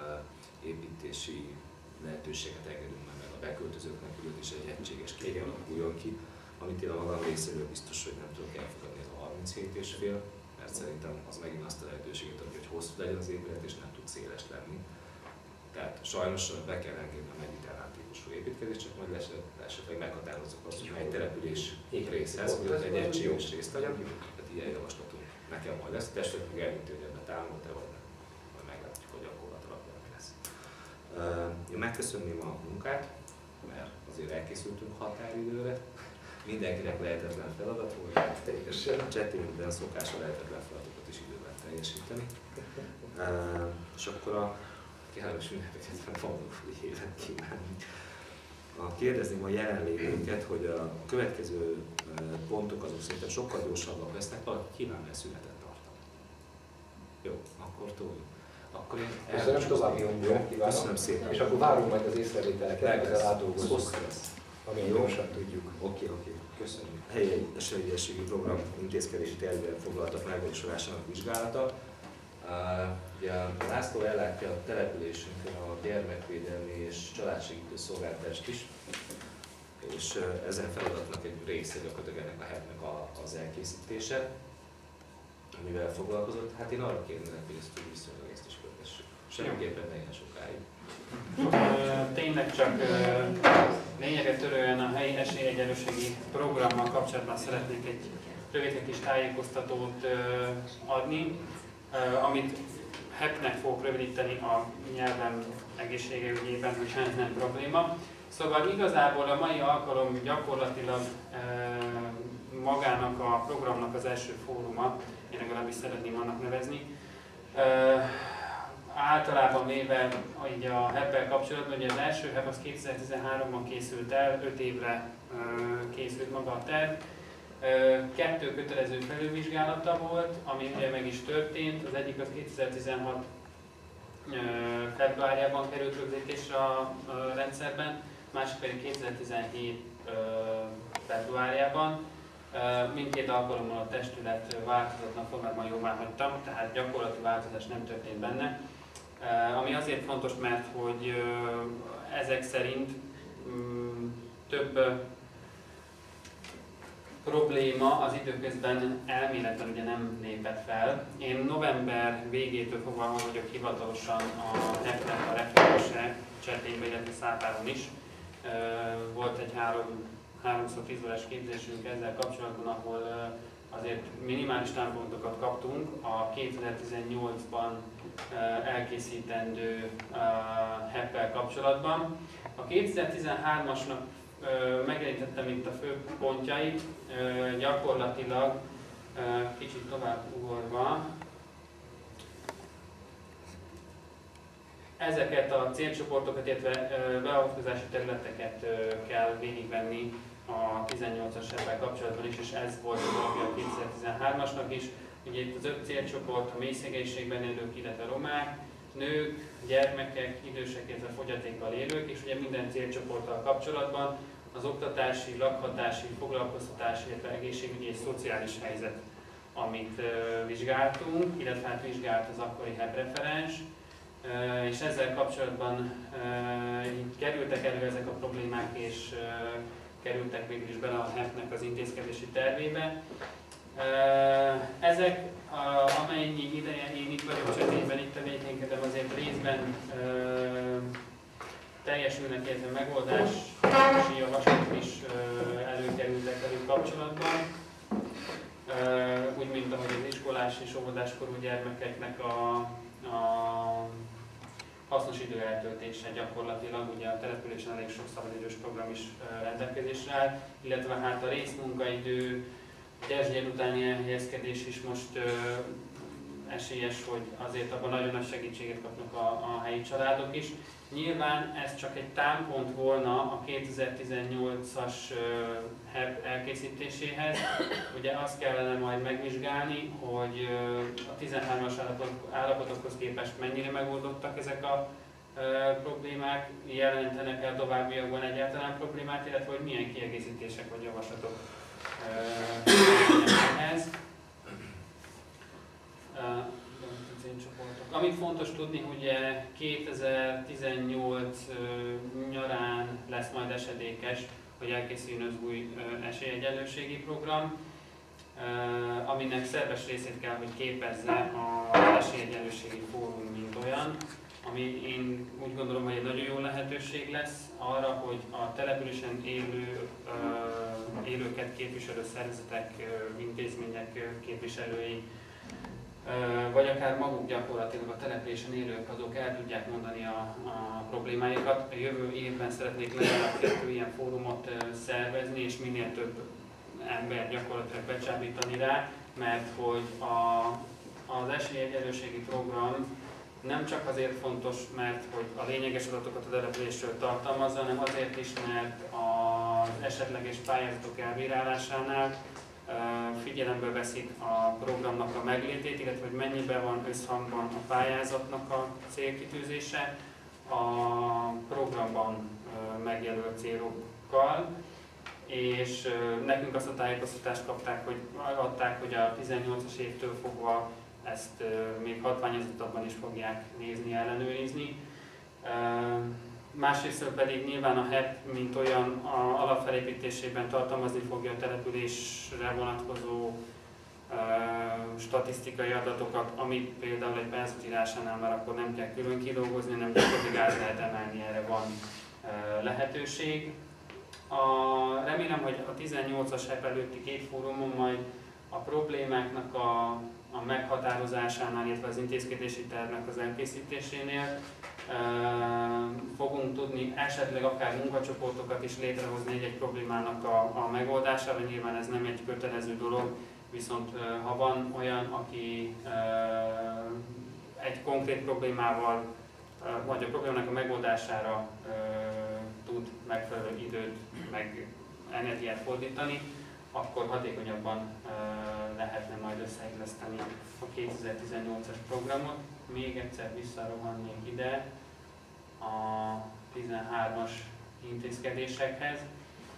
építési lehetőséget engedünk már meg a beköltözőknek, hogy ott is egy egységes kép alakuljon ki, amit én a magam részéről biztos, hogy nem tudok elfogadni, ez a harminchét és fél, mert szerintem az megint azt a lehetőséget adja, hogy hosszú legyen az épület és nem tud széles lenni. Tehát sajnos be kell engedni a mediterrán típusú építkezést, csak majd esetleg meghatározzuk azt, hogy mely település részhez, hogy ott egy egységes részt legyen. Tehát ilyen javaslatunk nekem majd lesz, testőt meg eldönti, hogy ebben támogat-e vagy nem. Majd meglátjuk, hogy gyakorlat alapján mi lesz. Én megköszönném a munkát, mert azért elkészültünk határidőre. Mindenkinek lehetetlen feladat volt, a Csetlén minden szokásra lehetetlen feladatokat is időben teljesíteni. Uh, és akkor a kellemes ünnepeket valófúj évet kívánni. A kérdezném a jelenlévőket, hogy a következő pontok azok szerintem sokkal gyorsabbak lesznek, valaki kíván-e szünetet tartani. Jó, akkor tovább. Akkor én Köszönöm, további jó munkát kívánok. Köszönöm szépen. És akkor várunk majd az észrevételeket, ezzel átdolgozzuk, amilyen gyorsan tudjuk. Oké, oké. Köszönjük. Helyi esélyegyenlőségi program intézkedési tervben foglaltak megvalósulásának vizsgálata. Uh, ugye László ellátja a településünkön a gyermekvédelmi és családsegítő szolgáltást is, és uh, ezen feladatnak egy része gyakorlatilag ennek a hetnek a, az elkészítése, amivel foglalkozott. Hát én arra kérnélek, hogy ezt úgy viszonylag ezt is kötessük. Semmiképpen ne ilyen sokáig. Tényleg csak lényeget törően a helyi esélyegyenlőségi programmal kapcsolatban szeretnék egy rövid kis tájékoztatót adni, amit hepnek fogok rövidíteni a nyelvem egészsége ügyében, hogyha ez nem probléma. Szóval igazából a mai alkalom gyakorlatilag magának a programnak az első fóruma, én legalábbis szeretném annak nevezni. Általában véve így a heppel kapcsolatban, ugye az első hep az kétezer-tizenháromban készült el, öt évre készült maga a terv. Kettő kötelező felülvizsgálata volt, ami ugye meg is történt. Az egyik az kétezer-tizenhat februárjában került rögzítésre a rendszerben, másik pedig kétezer-tizenhét februárjában. Mindkét alkalommal a testület változatlan formában jóvá hagyta, tehát gyakorlati változás nem történt benne. Ami azért fontos, mert hogy ezek szerint több probléma az időközben elméletben ugye nem lépett fel. Én november végétől fogva vagyok hivatalosan a há e pé-nek a referense csetében, illetve Szápáron is. Volt egy három, háromszor tíz órás képzésünk ezzel kapcsolatban, ahol azért minimális támpontokat kaptunk a kétezer-tizennyolcban elkészítendő há e pé-kel kapcsolatban. A kétezer-tizenhármasnak megjelenítettem itt a fő pontjait, gyakorlatilag kicsit tovább ugorva. Ezeket a célcsoportokat, illetve beavatkozási területeket kell végigvenni a tizennyolcas há e pé-kel kapcsolatban is, és ez volt az alapja a kétezer-tizenhármasnak is. Ugye itt az öt célcsoport, a mély szegénységben élők, illetve romák, nők, gyermekek, idősek, illetve fogyatékkal élők, és ugye minden célcsoporttal kapcsolatban az oktatási, lakhatási, foglalkoztatási, illetve egészségügyi és szociális helyzet, amit uh, vizsgáltunk, illetve hát vizsgált az akkori há e pé referens, uh, és ezzel kapcsolatban uh, kerültek elő ezek a problémák, és uh, kerültek végül is bele a há e pé-nek az intézkedési tervébe. Ezek, amennyi ideje én itt vagyok Csetényben, itt tevékenykedem, azért részben teljesülnek, illetve megoldási javaslatok is előkerültek velük kapcsolatban. Úgy, mint ahogy az iskolás és óvodáskorú gyermekeknek a, a hasznos idő eltöltése gyakorlatilag, ugye a településen elég sok szabadidős program is rendelkezésre áll, illetve hát a részmunkaidő, gyergyel utáni elhelyezkedés is most ö, esélyes, hogy azért abban nagyon nagy segítséget kapnak a, a helyi családok is. Nyilván ez csak egy támpont volna a kétezer-tizennyolcas há e pé elkészítéséhez. Ugye azt kellene majd megvizsgálni, hogy ö, a tizenhármas állapotokhoz képest mennyire megoldottak ezek a ö, problémák, jelentenek el továbbiakban egyáltalán problémát, illetve hogy milyen kiegészítések vagy javaslatok ehhez. Amit fontos tudni, hogy kétezer-tizennyolc nyarán lesz majd esedékes, hogy elkészüljön az új esélyegyenlőségi program, aminek szerves részét kell, hogy képezze az esélyegyenlőségi fórum, mint olyan, ami én úgy gondolom, hogy egy nagyon jó lehetőség lesz arra, hogy a településen élő, élőket képviselő szervezetek, intézmények képviselői, vagy akár maguk gyakorlatilag a településen élők, azok el tudják mondani a, a problémáikat. A jövő évben szeretnék legalább kettő ilyen fórumot szervezni, és minél több ember gyakorlatilag becsábítani rá, mert hogy a, az esélyegyenlőségi program nem csak azért fontos, mert hogy a lényeges adatokat a településről tartalmazza, hanem azért is, mert az esetleges pályázatok elbírálásánál figyelembe veszik a programnak a meglétét, illetve hogy mennyiben van összhangban a pályázatnak a célkitűzése a programban megjelölt célokkal, és nekünk azt a tájékoztatást kapták, hogy adták, hogy a tizennyolcas évtől fogva ezt még hatványozottabban is fogják nézni, ellenőrizni. Másrészt pedig nyilván a há e pé, mint olyan a alapfelépítésében tartalmazni fogja a településre vonatkozó statisztikai adatokat, amit például egy pályázatírásánál már akkor nem kell külön kidolgozni, hanem gyakorlatilag át lehet emelni, erre van lehetőség. A, remélem, hogy a tizennyolcas há e pé előtti két fórumon majd a problémáknak a, a meghatározásánál, illetve az intézkedési tervnek az elkészítésénél fogunk tudni esetleg akár munkacsoportokat is létrehozni egy-egy problémának a, a megoldására. Nyilván ez nem egy kötelező dolog, viszont ha van olyan, aki egy konkrét problémával, vagy a problémának a megoldására tud megfelelő időt, meg energiát fordítani, akkor hatékonyabban lehetne majd összeegyezteni a kétezer-tizennyolcas programot. Még egyszer visszarohannék ide a tizenhármas intézkedésekhez.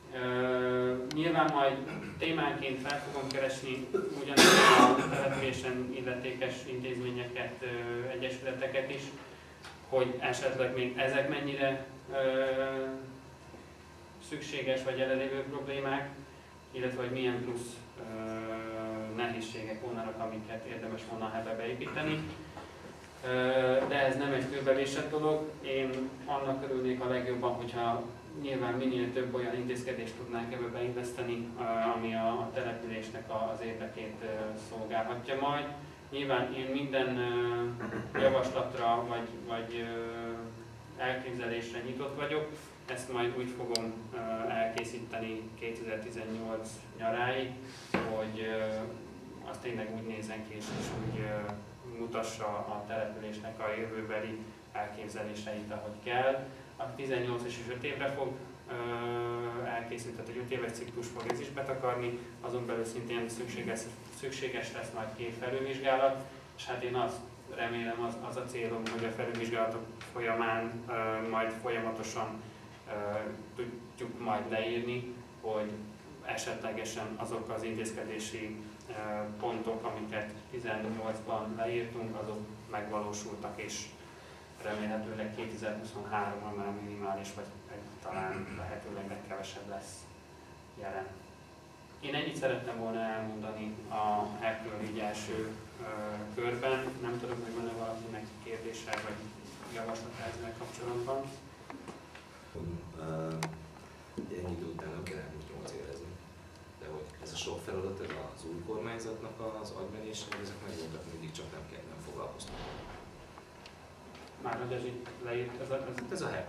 Uh, nyilván majd témánként fel fogom keresni ugyanazon a településen illetékes intézményeket, uh, egyesületeket is, hogy esetleg még ezek mennyire uh, szükséges vagy jelenlévő problémák, illetve hogy milyen plusz uh, nehézségek volnának, amiket érdemes volna a hebe beépíteni. Uh, de ez nem egy kőbevésett dolog. Én annak örülnék a legjobban, hogyha nyilván minél több olyan intézkedést tudnánk ebbe beilleszteni, ami a településnek az érdekét szolgálhatja majd. Nyilván én minden javaslatra vagy, vagy elképzelésre nyitott vagyok, ezt majd úgy fogom elkészíteni kétezer-tizennyolc nyaráig, hogy az tényleg úgy nézzen ki és úgy mutassa a településnek a jövőbeli elképzeléseit, ahogy kell. A tizennyolc és öt évre fog elkészült, tehát egy öt éves ciklus fog ez is betakarni, azon belül szintén szükséges, szükséges lesz majd két felülvizsgálat, és hát én azt remélem, az, az a célom, hogy a felülvizsgálatok folyamán majd folyamatosan tudjuk majd leírni, hogy esetlegesen azok az intézkedési pontok, amiket tizennyolcban leírtunk, azok megvalósultak, és remélhetőleg kétezer-huszonháromban már minimális, vagy talán lehetőleg legkevesebb lesz jelen. Én ennyit szerettem volna elmondani a Herkül így első uh, körben. Nem tudom, hogy van-e valakinek kérdése vagy javaslata ezzel kapcsolatban. Uh, ennyi idő után nem kell elmúlt nyolc érezni, de hogy ez a sok feladat, ez az új kormányzatnak az agymenése, ezek meg voltak mindig, csak nem kell, nem foglalkoztatni. Már hogy ez itt leírt, ez a... Ez, ez a hely.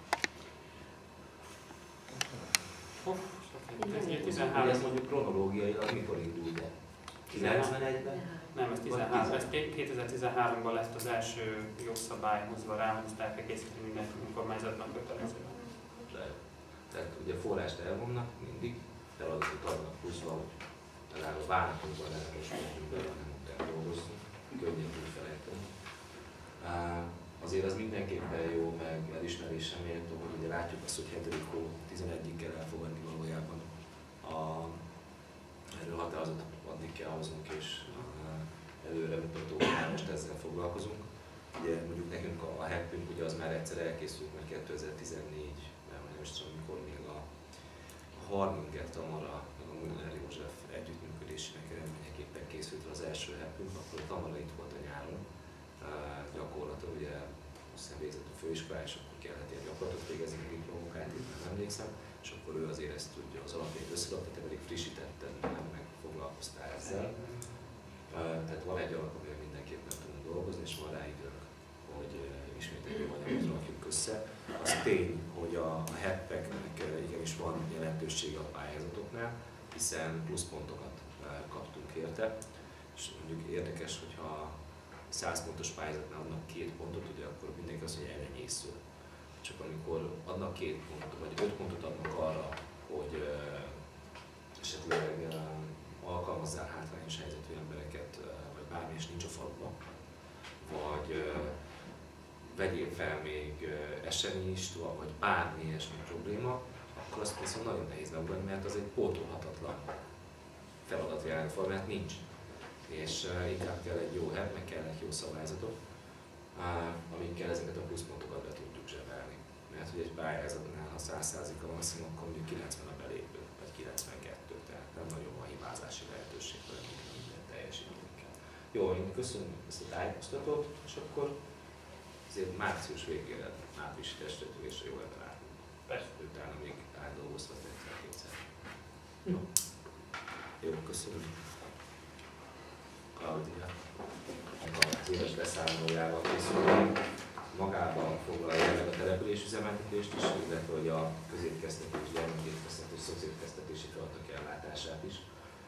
Ez tizenhárom. Ez mondjuk kronológiailag mikor indult el? kilencvenegyben? Nem, ez tizenhárom. Ez kétezer-tizenháromban lett az első jogszabály hozva rá, hogy ezt el kell készíteni minden önkormányzatnak kötelezően. Tehát ugye forrást elvonnak mindig, feladatot adnak pluszba, hogy legalább a vállalatokban lehetős megyünkben nem kell dolgozni, könnyebb úgy felejteni. Azért az mindenképpen jó, meg elismerésem méltó, hogy ugye látjuk azt, hogy hetedik hó tizenegyig kell elfogadni valójában. A, erről határozatot addig kell hoznunk, és előre mutató, hogy most ezzel foglalkozunk. Ugye mondjuk nekünk a heppünk ugye az már egyszer elkészült, majd kétezer-tizennégy, mert nem is tudom mikor még a Harminger Tamara, meg a Müller József együttműködésének eredményeképpen készült az első heppünk, akkor a Tamara itt volt a nyáron. Gyakorlatilag ugye aztán végzett a főiskolán, és akkor kellett ilyen gyakorlatot végezni, a diplomunkát, itt nem emlékszem, és akkor ő azért ezt tudja, az alapjait összeadta, te pedig frissítetted, nem meg foglalkoztál ezzel. Tehát van egy alap, amivel mindenképpen tudunk dolgozni, és van rá időnk, hogy ismét egy jó anyagot rakjuk össze. Az tény, hogy a heppeknek igenis van jelentősége a pályázatoknál, hiszen pluszpontokat kaptunk érte, és mondjuk érdekes, hogyha száz pontos pályázatnál adnak két pontot, ugye akkor mindenki azt mondja, hogy elenyésző. Csak amikor adnak két pontot, vagy öt pontot adnak arra, hogy uh, esetleg uh, alkalmazzál hátrányos helyzetű embereket, uh, vagy bármi is nincs a faluban, vagy uh, vegyél fel még uh, eseményist, vagy bármi ilyesmi probléma, akkor azt viszont nagyon nehéz megoldani, mert az egy pótolhatatlan feladat jelenleg formát nincs. És uh, inkább kell egy jó hely, meg kellnek jó szabályzatok, uh, amikkel ezeket a pluszpontokat be tudjuk zsebelni. Mert hogy egy pályázatnál, ha száz százalék a maximum, akkor mondjuk kilencven a belépő, vagy kilencvenkettő, tehát nem nagyon van hibázási lehetőség, hogy minden teljesítünk kell. Jó, én köszönöm ezt a tájékoztatót, és akkor azért március végére, áprilisi testületülésre jó ebben állunk. Persze. Utána még átdolgoztat egyszer-kétszer. Jó. Jó, köszönöm. Claudia, az éves beszámolójával készülünk, magában foglalja meg a település üzemeltetést is, illetve hogy a középkeztetés, gyermekétkeztetés, szociálkeztetési feladatok ellátását is.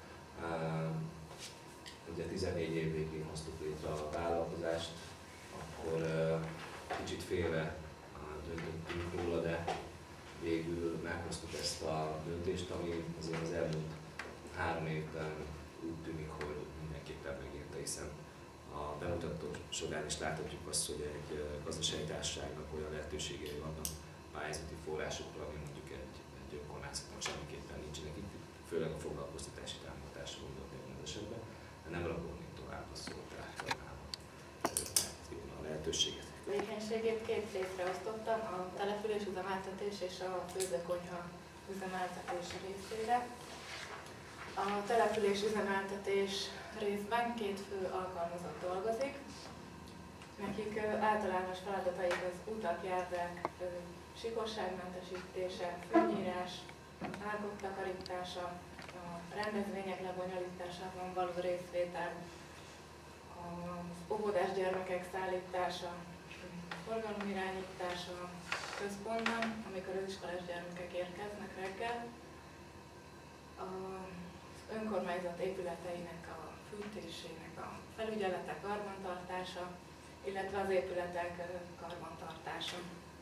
Ugye tizennégy év végén hoztuk létre a vállalkozást, akkor kicsit félre döntöttünk róla, de végül meghoztuk ezt a döntést, ami azért az elmúlt három évben úgy tűnik, hogy mindenképpen megérte, hiszen a bemutató során is láthatjuk azt, hogy egy gazdasági társaságnak olyan lehetőségei vannak pályázati forrásokra, ami mondjuk egy, egy önkormányzat önkormányzatnak semmiképpen nincsenek itt, főleg a foglalkoztatási támogatásra gondolni ebben az esetben, de nem rabolnék tovább a szót, tehát a lehetőséget. Tevékenységét két részre osztottam, a település üzemeltetés és a főzőkonyha üzemeltetés részére. A település üzemeltetés részben két fő alkalmazott dolgozik. Nekik általános feladataik az utak, járvák, sikorságmentesítése, fűnyírás, árkok takarítása, a rendezvények lebonyolításában való részvétel, az óvodás gyermekek szállítása, forgalomirányítása központban, amikor az iskolás gyermekek érkeznek reggel, az önkormányzat épületeinek a fűtésének a felügyelete, karbantartása, illetve az épületek karbantartása.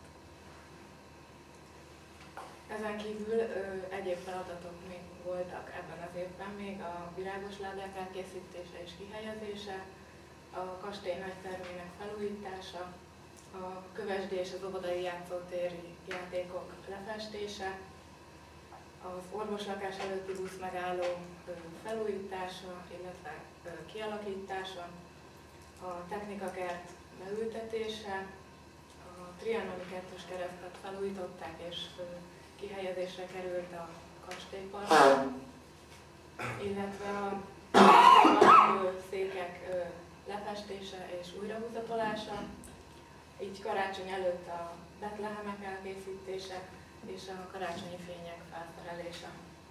Ezen kívül ö, egyéb feladatok még voltak ebben az évben, még a virágos ládák elkészítése és kihelyezése, a kastély nagytermének felújítása, a kövesdi és az óvodai játszótéri játékok lefestése, az orvoslakás előtti busz megálló ö, felújítása, illetve ö, kialakítása, a technikakert beültetése, a trianoni kettős keresztet felújították és ö, kihelyezésre került a kastélyparkban, illetve a székek lefestése és újrahúzatolása, így karácsony előtt a betlehemek elkészítése és a karácsonyi fények felszerelése.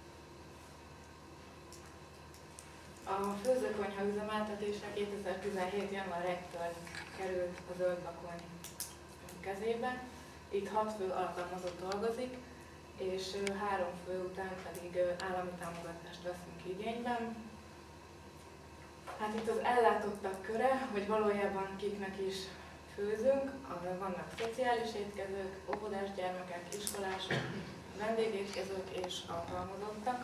A főzőkonyha üzemeltetése kétezer-tizenhét. január elsejétől került a Zöldbakony kezébe. Itt hat fő alkalmazott dolgozik, és három fő után pedig állami támogatást veszünk igényben. Hát itt az ellátottak köre, hogy valójában kiknek is főzünk, vannak szociális étkezők, óvodás gyermekek, iskolások, vendégétkezők és alkalmazottak.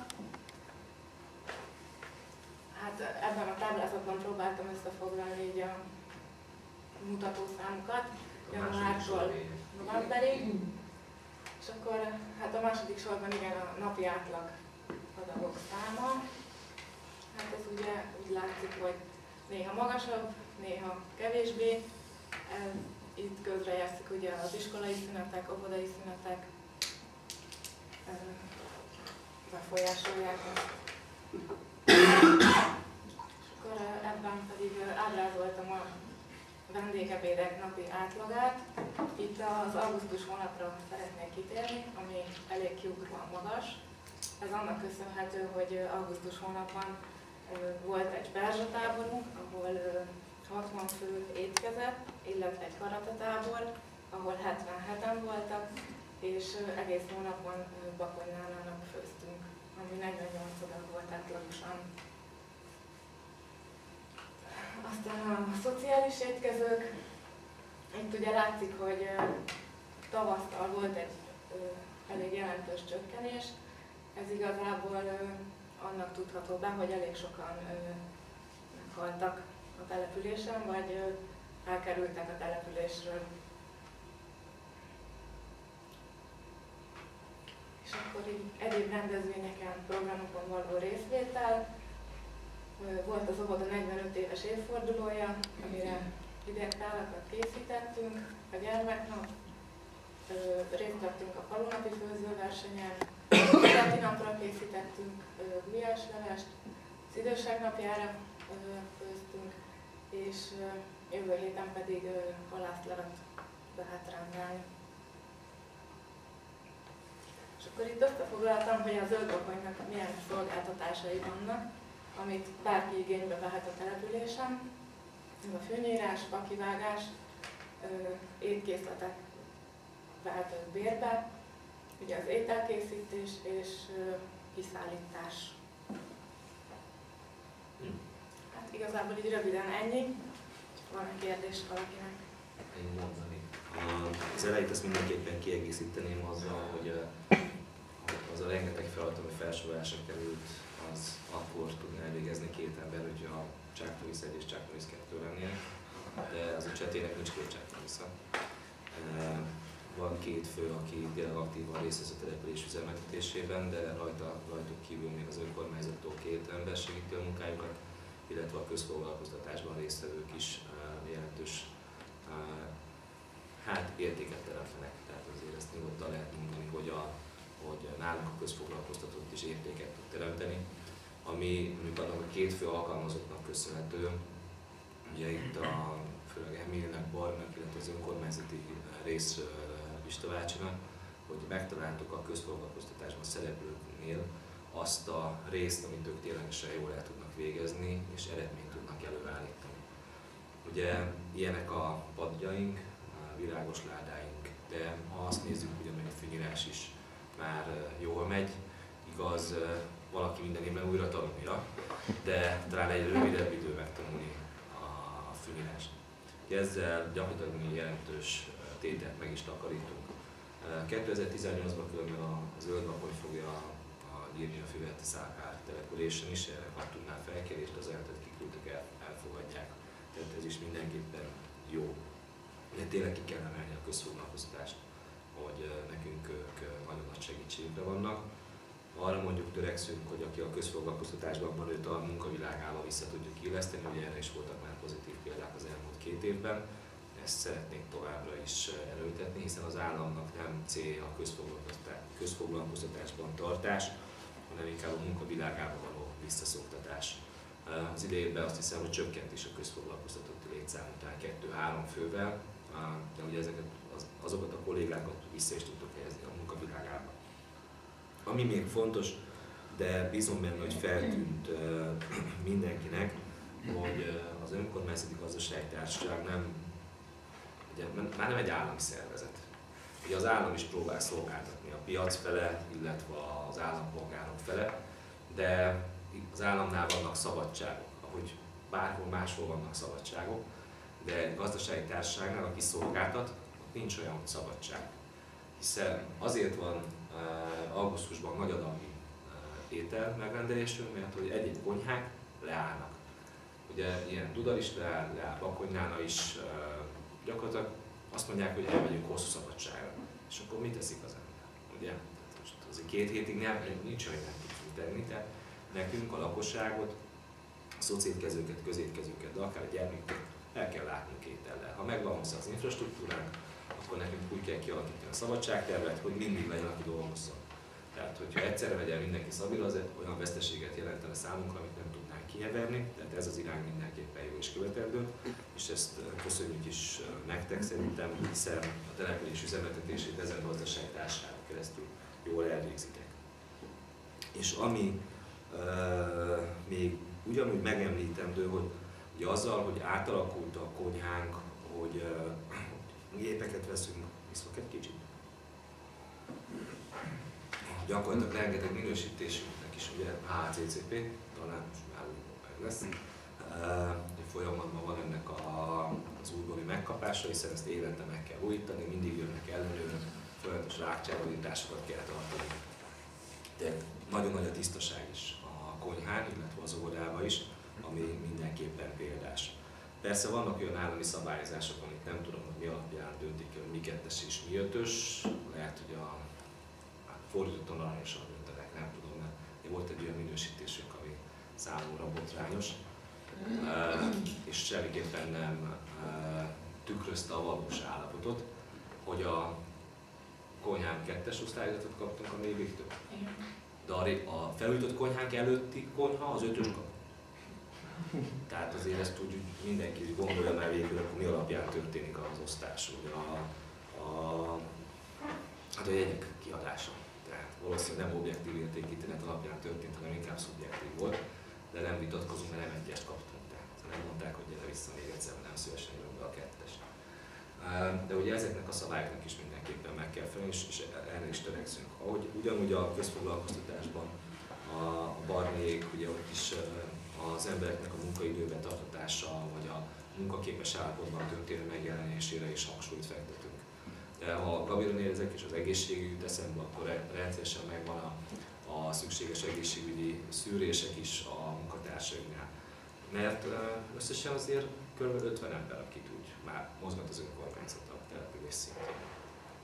Hát ebben a táblázatban próbáltam összefoglalni így a mutatószámokat, januártól novemberig. És akkor hát a második sorban igen a napi átlag adagok száma. Hát ez ugye úgy látszik, hogy néha magasabb, néha kevésbé. Itt közrejátszik ugye az iskolai szünetek, óvodai szünetek befolyásolják. És akkor ebben pedig ábrázoltam a vendégebédek napi átlagát. Itt az augusztus hónapra szeretnék kitérni, ami elég kiugróan magas. Ez annak köszönhető, hogy augusztus hónapban volt egy perzsatáborunk, ahol hatvan fő étkezett, illetve egy karatatábor, ahol hetvenheten voltak, és egész hónapban Bakonynálának főztünk, ami negyvennyolc adag volt átlagosan. Aztán a szociális étkezők, itt ugye látszik, hogy tavasztal volt egy elég jelentős csökkenés. Ez igazából annak tudható be, hogy elég sokan meghaltak a településen, vagy elkerültek a településről. És akkor így egyéb rendezvényeken, programokon való részvétel. Volt az óvoda negyvenöt éves évfordulója, amire idegtálakat készítettünk, a gyermeknap, részt vettünk a falunapi főzőversenyen, a napra készítettünk gulyáslevest, az idősek napjára főztünk, és jövő héten pedig halászlevet lehet rendelni. És akkor itt összefoglaltam, hogy a Zöldbakonynak milyen szolgáltatásai vannak, amit bárki igénybe vehet a településen. Ez a fűnyírás, fakivágás, étkészletek vehetők bérbe, ugye az ételkészítés és kiszállítás. Hát igazából így röviden ennyi. Van kérdés valakinek? Én mondani. Az elejét ezt mindenképpen kiegészíteném azzal, hogy az a rengeteg feladat, ami felsorolásra került, az akkor tudná elvégezni két ember, hogyha a csákművész egy és csákművész kettő lennének, de az a csetének nincs két csákművésza. van két fő, aki tényleg aktívan részt vesz a település üzemeltetésében, de rajta, rajtuk kívül még az önkormányzattól két ember segíti a munkájukat, illetve a közfoglalkoztatásban résztvevők is jelentős hát, értéket teremtenek. Tehát azért ezt nyugodtan lehet mondani, hogy, a, hogy nálunk a közfoglalkoztatott is értéket tud teremteni, ami annak a két fő alkalmazottnak köszönhető. Ugye itt a főleg Emilnek, Barnak, illetve az önkormányzati rész Istavácsinak, hogy megtaláltuk a közfoglalkoztatásban szereplőknél azt a részt, amit ők ténylegesen jól el tudnak végezni, és eredményt tudnak előállítani. Ugye ilyenek a padjaink, a virágos ládáink, de ha azt nézzük, ugyanúgy a fűnyírás is már jól megy, igaz, valaki minden évben újra tanulja, de talán egy rövidebb idő megtanulni a fűnyírást. Ezzel gyakorlatilag mi jelentős tételt meg is takarítunk. kétezer-tizennyolcban különben a Zöld Napon fogja írni a Füveti Szálkár településen is, erre kaptunk már felkérést, az eltet kiküldtük, el, elfogadják. Tehát ez is mindenképpen jó. De tényleg ki kell emelni a közfoglalkoztatást, hogy nekünk ők nagyon nagy segítségükre vannak. Arra mondjuk törekszünk, hogy aki a közfoglalkoztatásban van, őt a munkavilágába vissza tudjuk illeszteni, ugye erre is voltak már pozitív példák az elmúlt két évben. Ezt szeretnénk továbbra is erőltetni, hiszen az államnak nem célja a közfoglalkoztatásban tartás, hanem inkább a munkavilágába való visszaszoktatás. Az idejében azt hiszem, hogy csökkent is a közfoglalkoztatotti létszám után kettő-három fővel, de ugye ezeket, az, azokat a kollégákat vissza is tudtuk helyezni a munkavilágába. Ami még fontos, de bízom benne, hogy feltűnt mindenkinek, hogy az önkormányzati gazdaságtársaság nem, ugye, már nem egy állami szervezet. Ugye az állam is próbál szolgáltatni a piac fele, illetve az állampolgárok fele, de az államnál vannak szabadságok, ahogy bárhol máshol vannak szabadságok, de gazdasági társaságnál, aki szolgáltat, ott nincs olyan szabadság. Hiszen azért van uh, augusztusban nagyadalmi uh, étel megrendelésünk, mert hogy egy-egy konyhák leállnak. Ugye ilyen Dudal is leáll, leáll Bakonynál is, uh, gyakorlatilag azt mondják, hogy elmegyünk hosszú szabadságra. És akkor mit teszik az ember? Ugye? Most azért két hétig nem, nincs olyan, nem tudunk tenni, tehát nekünk a lakosságot, a szocétkezőket, közétkezőket, de akár a gyermekeket el kell látnunk étellel. Ha megvan hozzá az infrastruktúránk, akkor nekünk úgy kell kialakítani a szabadságtervet, hogy mindig legyen, aki dolgozzon. Tehát, hogyha egyszerre vegyen mindenki szabil, az olyan veszteséget jelentene számunkra, amit nem tudnánk kiheverni, tehát ez az irány mindenképpen jó és követendő, és ezt köszönjük is nektek szerintem, hiszen a település üzemeltetését ezen gazdaságtársaságon keresztül jól elvégzitek. És ami uh, még ugyanúgy megemlítendő, hogy ugye azzal, hogy átalakult a konyhánk, hogy uh, gépeket veszünk, viszont egy kicsit. Gyakorlatilag rengeteg minősítésünknek is ugye há cé cé pé, talán most már meg lesz. Uh, folyamatban van ennek a, az újbóli megkapása, hiszen ezt évente meg kell újítani, mindig jönnek ellenőrök, folyamatos rákcsávadításokat kell tartani. Tehát nagyon nagy a tisztaság is a konyhán, illetve az óvodában is, ami mindenképpen példás. Persze vannak olyan állami szabályozások, amit nem tudom, hogy mi alapján döntik el, hogy mi kettes és mi ötös. Lehet, hogy a hát fordítottan aranyosan döntenek, nem tudom, mert volt egy olyan minősítésünk, ami számomra botrányos, uh, és semmiképpen nem uh, tükrözte a valós állapotot, hogy a konyhán kettes osztályzatot kaptunk a Mébiktől. De a felújított konyhánk előtti konyha az ötös kap. Tehát azért ezt úgy mindenki gondolja már végül, akkor mi alapján történik az osztás, ugye a, a, hát a jegyek kiadása. Tehát valószínűleg nem objektív értékítélet alapján történt, hanem inkább szubjektív volt, de nem vitatkozunk, mert nem egyest kaptunk. Tehát nem mondták, hogy gyere vissza még egyszer, nem szívesen jövök be a kettest. De ugye ezeknek a szabályoknak is mindenképpen meg kell felelni, és erre is törekszünk. Ahogy ugyanúgy a közfoglalkoztatásban a barnék, ugye ott is az embereknek a munkaidőben tartatása, vagy a munkaképes állapotban történő megjelenésére is hangsúlyt fektetünk. De ha a Gabira nézek és az egészségügy eszembe, akkor rendszeresen megvan a, a szükséges egészségügyi szűrések is a munkatársainknál. Mert összesen azért kb. ötven ember, akit úgy már mozgat az önkormányzat a település szintjén.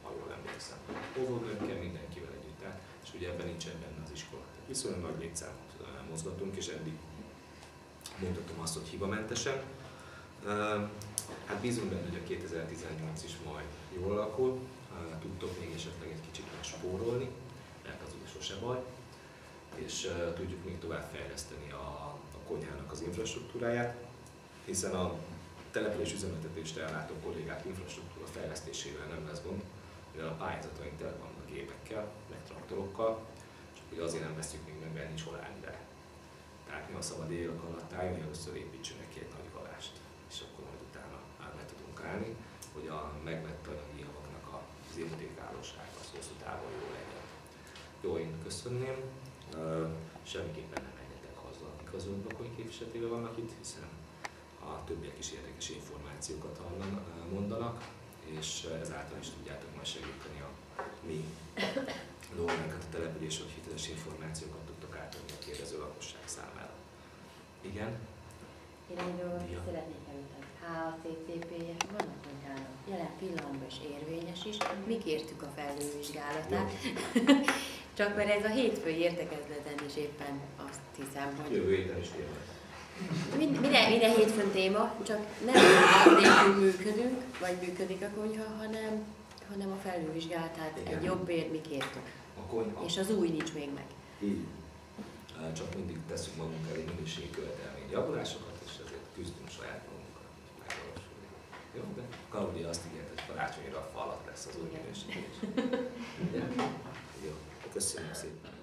ha jól emlékszem. Óvónőkkel, mindenkivel együtt, tehát, és ugye ebben nincsen benne az iskola. Tehát viszonylag nagy létszámot mozgatunk, és eddig mondhatom azt, hogy hibamentesen. Hát bízunk benne, hogy a kétezer-tizennyolc is majd jól alakul, tudtok még esetleg egy kicsit spórolni, mert az úgy sose baj, és tudjuk még tovább fejleszteni a, a konyhának az infrastruktúráját, hiszen a település üzemeltetést ellátó kollégák infrastruktúra fejlesztésével nem lesz gond, mivel a pályázataink tele vannak gépekkel, meg traktorokkal, csak ugye azért nem veszünk még meg, mert nincs hol állni vele. Tehát mi a szabad élek alatt álljon, hogy először építsünk egy nagy galást, és akkor majd utána már be tudunk állni, hogy a megvett anyagi javaknak az értékállósága az hosszú távon jó legyen. Jó, én köszönném, semmiképpen nem menjetek haza, akik az önblokkoink képviseletével vannak itt, hiszen a többiek is érdekes információkat mondanak, és ezáltal is tudjátok majd segíteni a mi dolgánkat a település, hogy hiteles információkat tudtok átadni a kérdező lakosság számára. Igen? Én egy dolgot ja. szeretnék említeni. há á cé cé pé-je van a konyhának. Jelen pillanatban is érvényes is. Mi kértük a felülvizsgálatát. Csak mert ez a hétfői értekezleten is éppen azt hiszem, hogy... Jövő héten is téma. Minden, minden hétfőn téma, csak nem az nélkül működünk, vagy működik a konyha, hanem, hanem a felülvizsgálatát egy jobbért mi kértük. A konyha. És az új nincs még meg. Így. Csak mindig teszünk magunk elé minőségi követelmény javulásokat, és ezért küzdünk saját magunkkal, hogy megvalósulni. Jó, de Klaudia azt ígért, hogy karácsonyra a fa alatt lesz az új minőség. Jó, köszönöm szépen.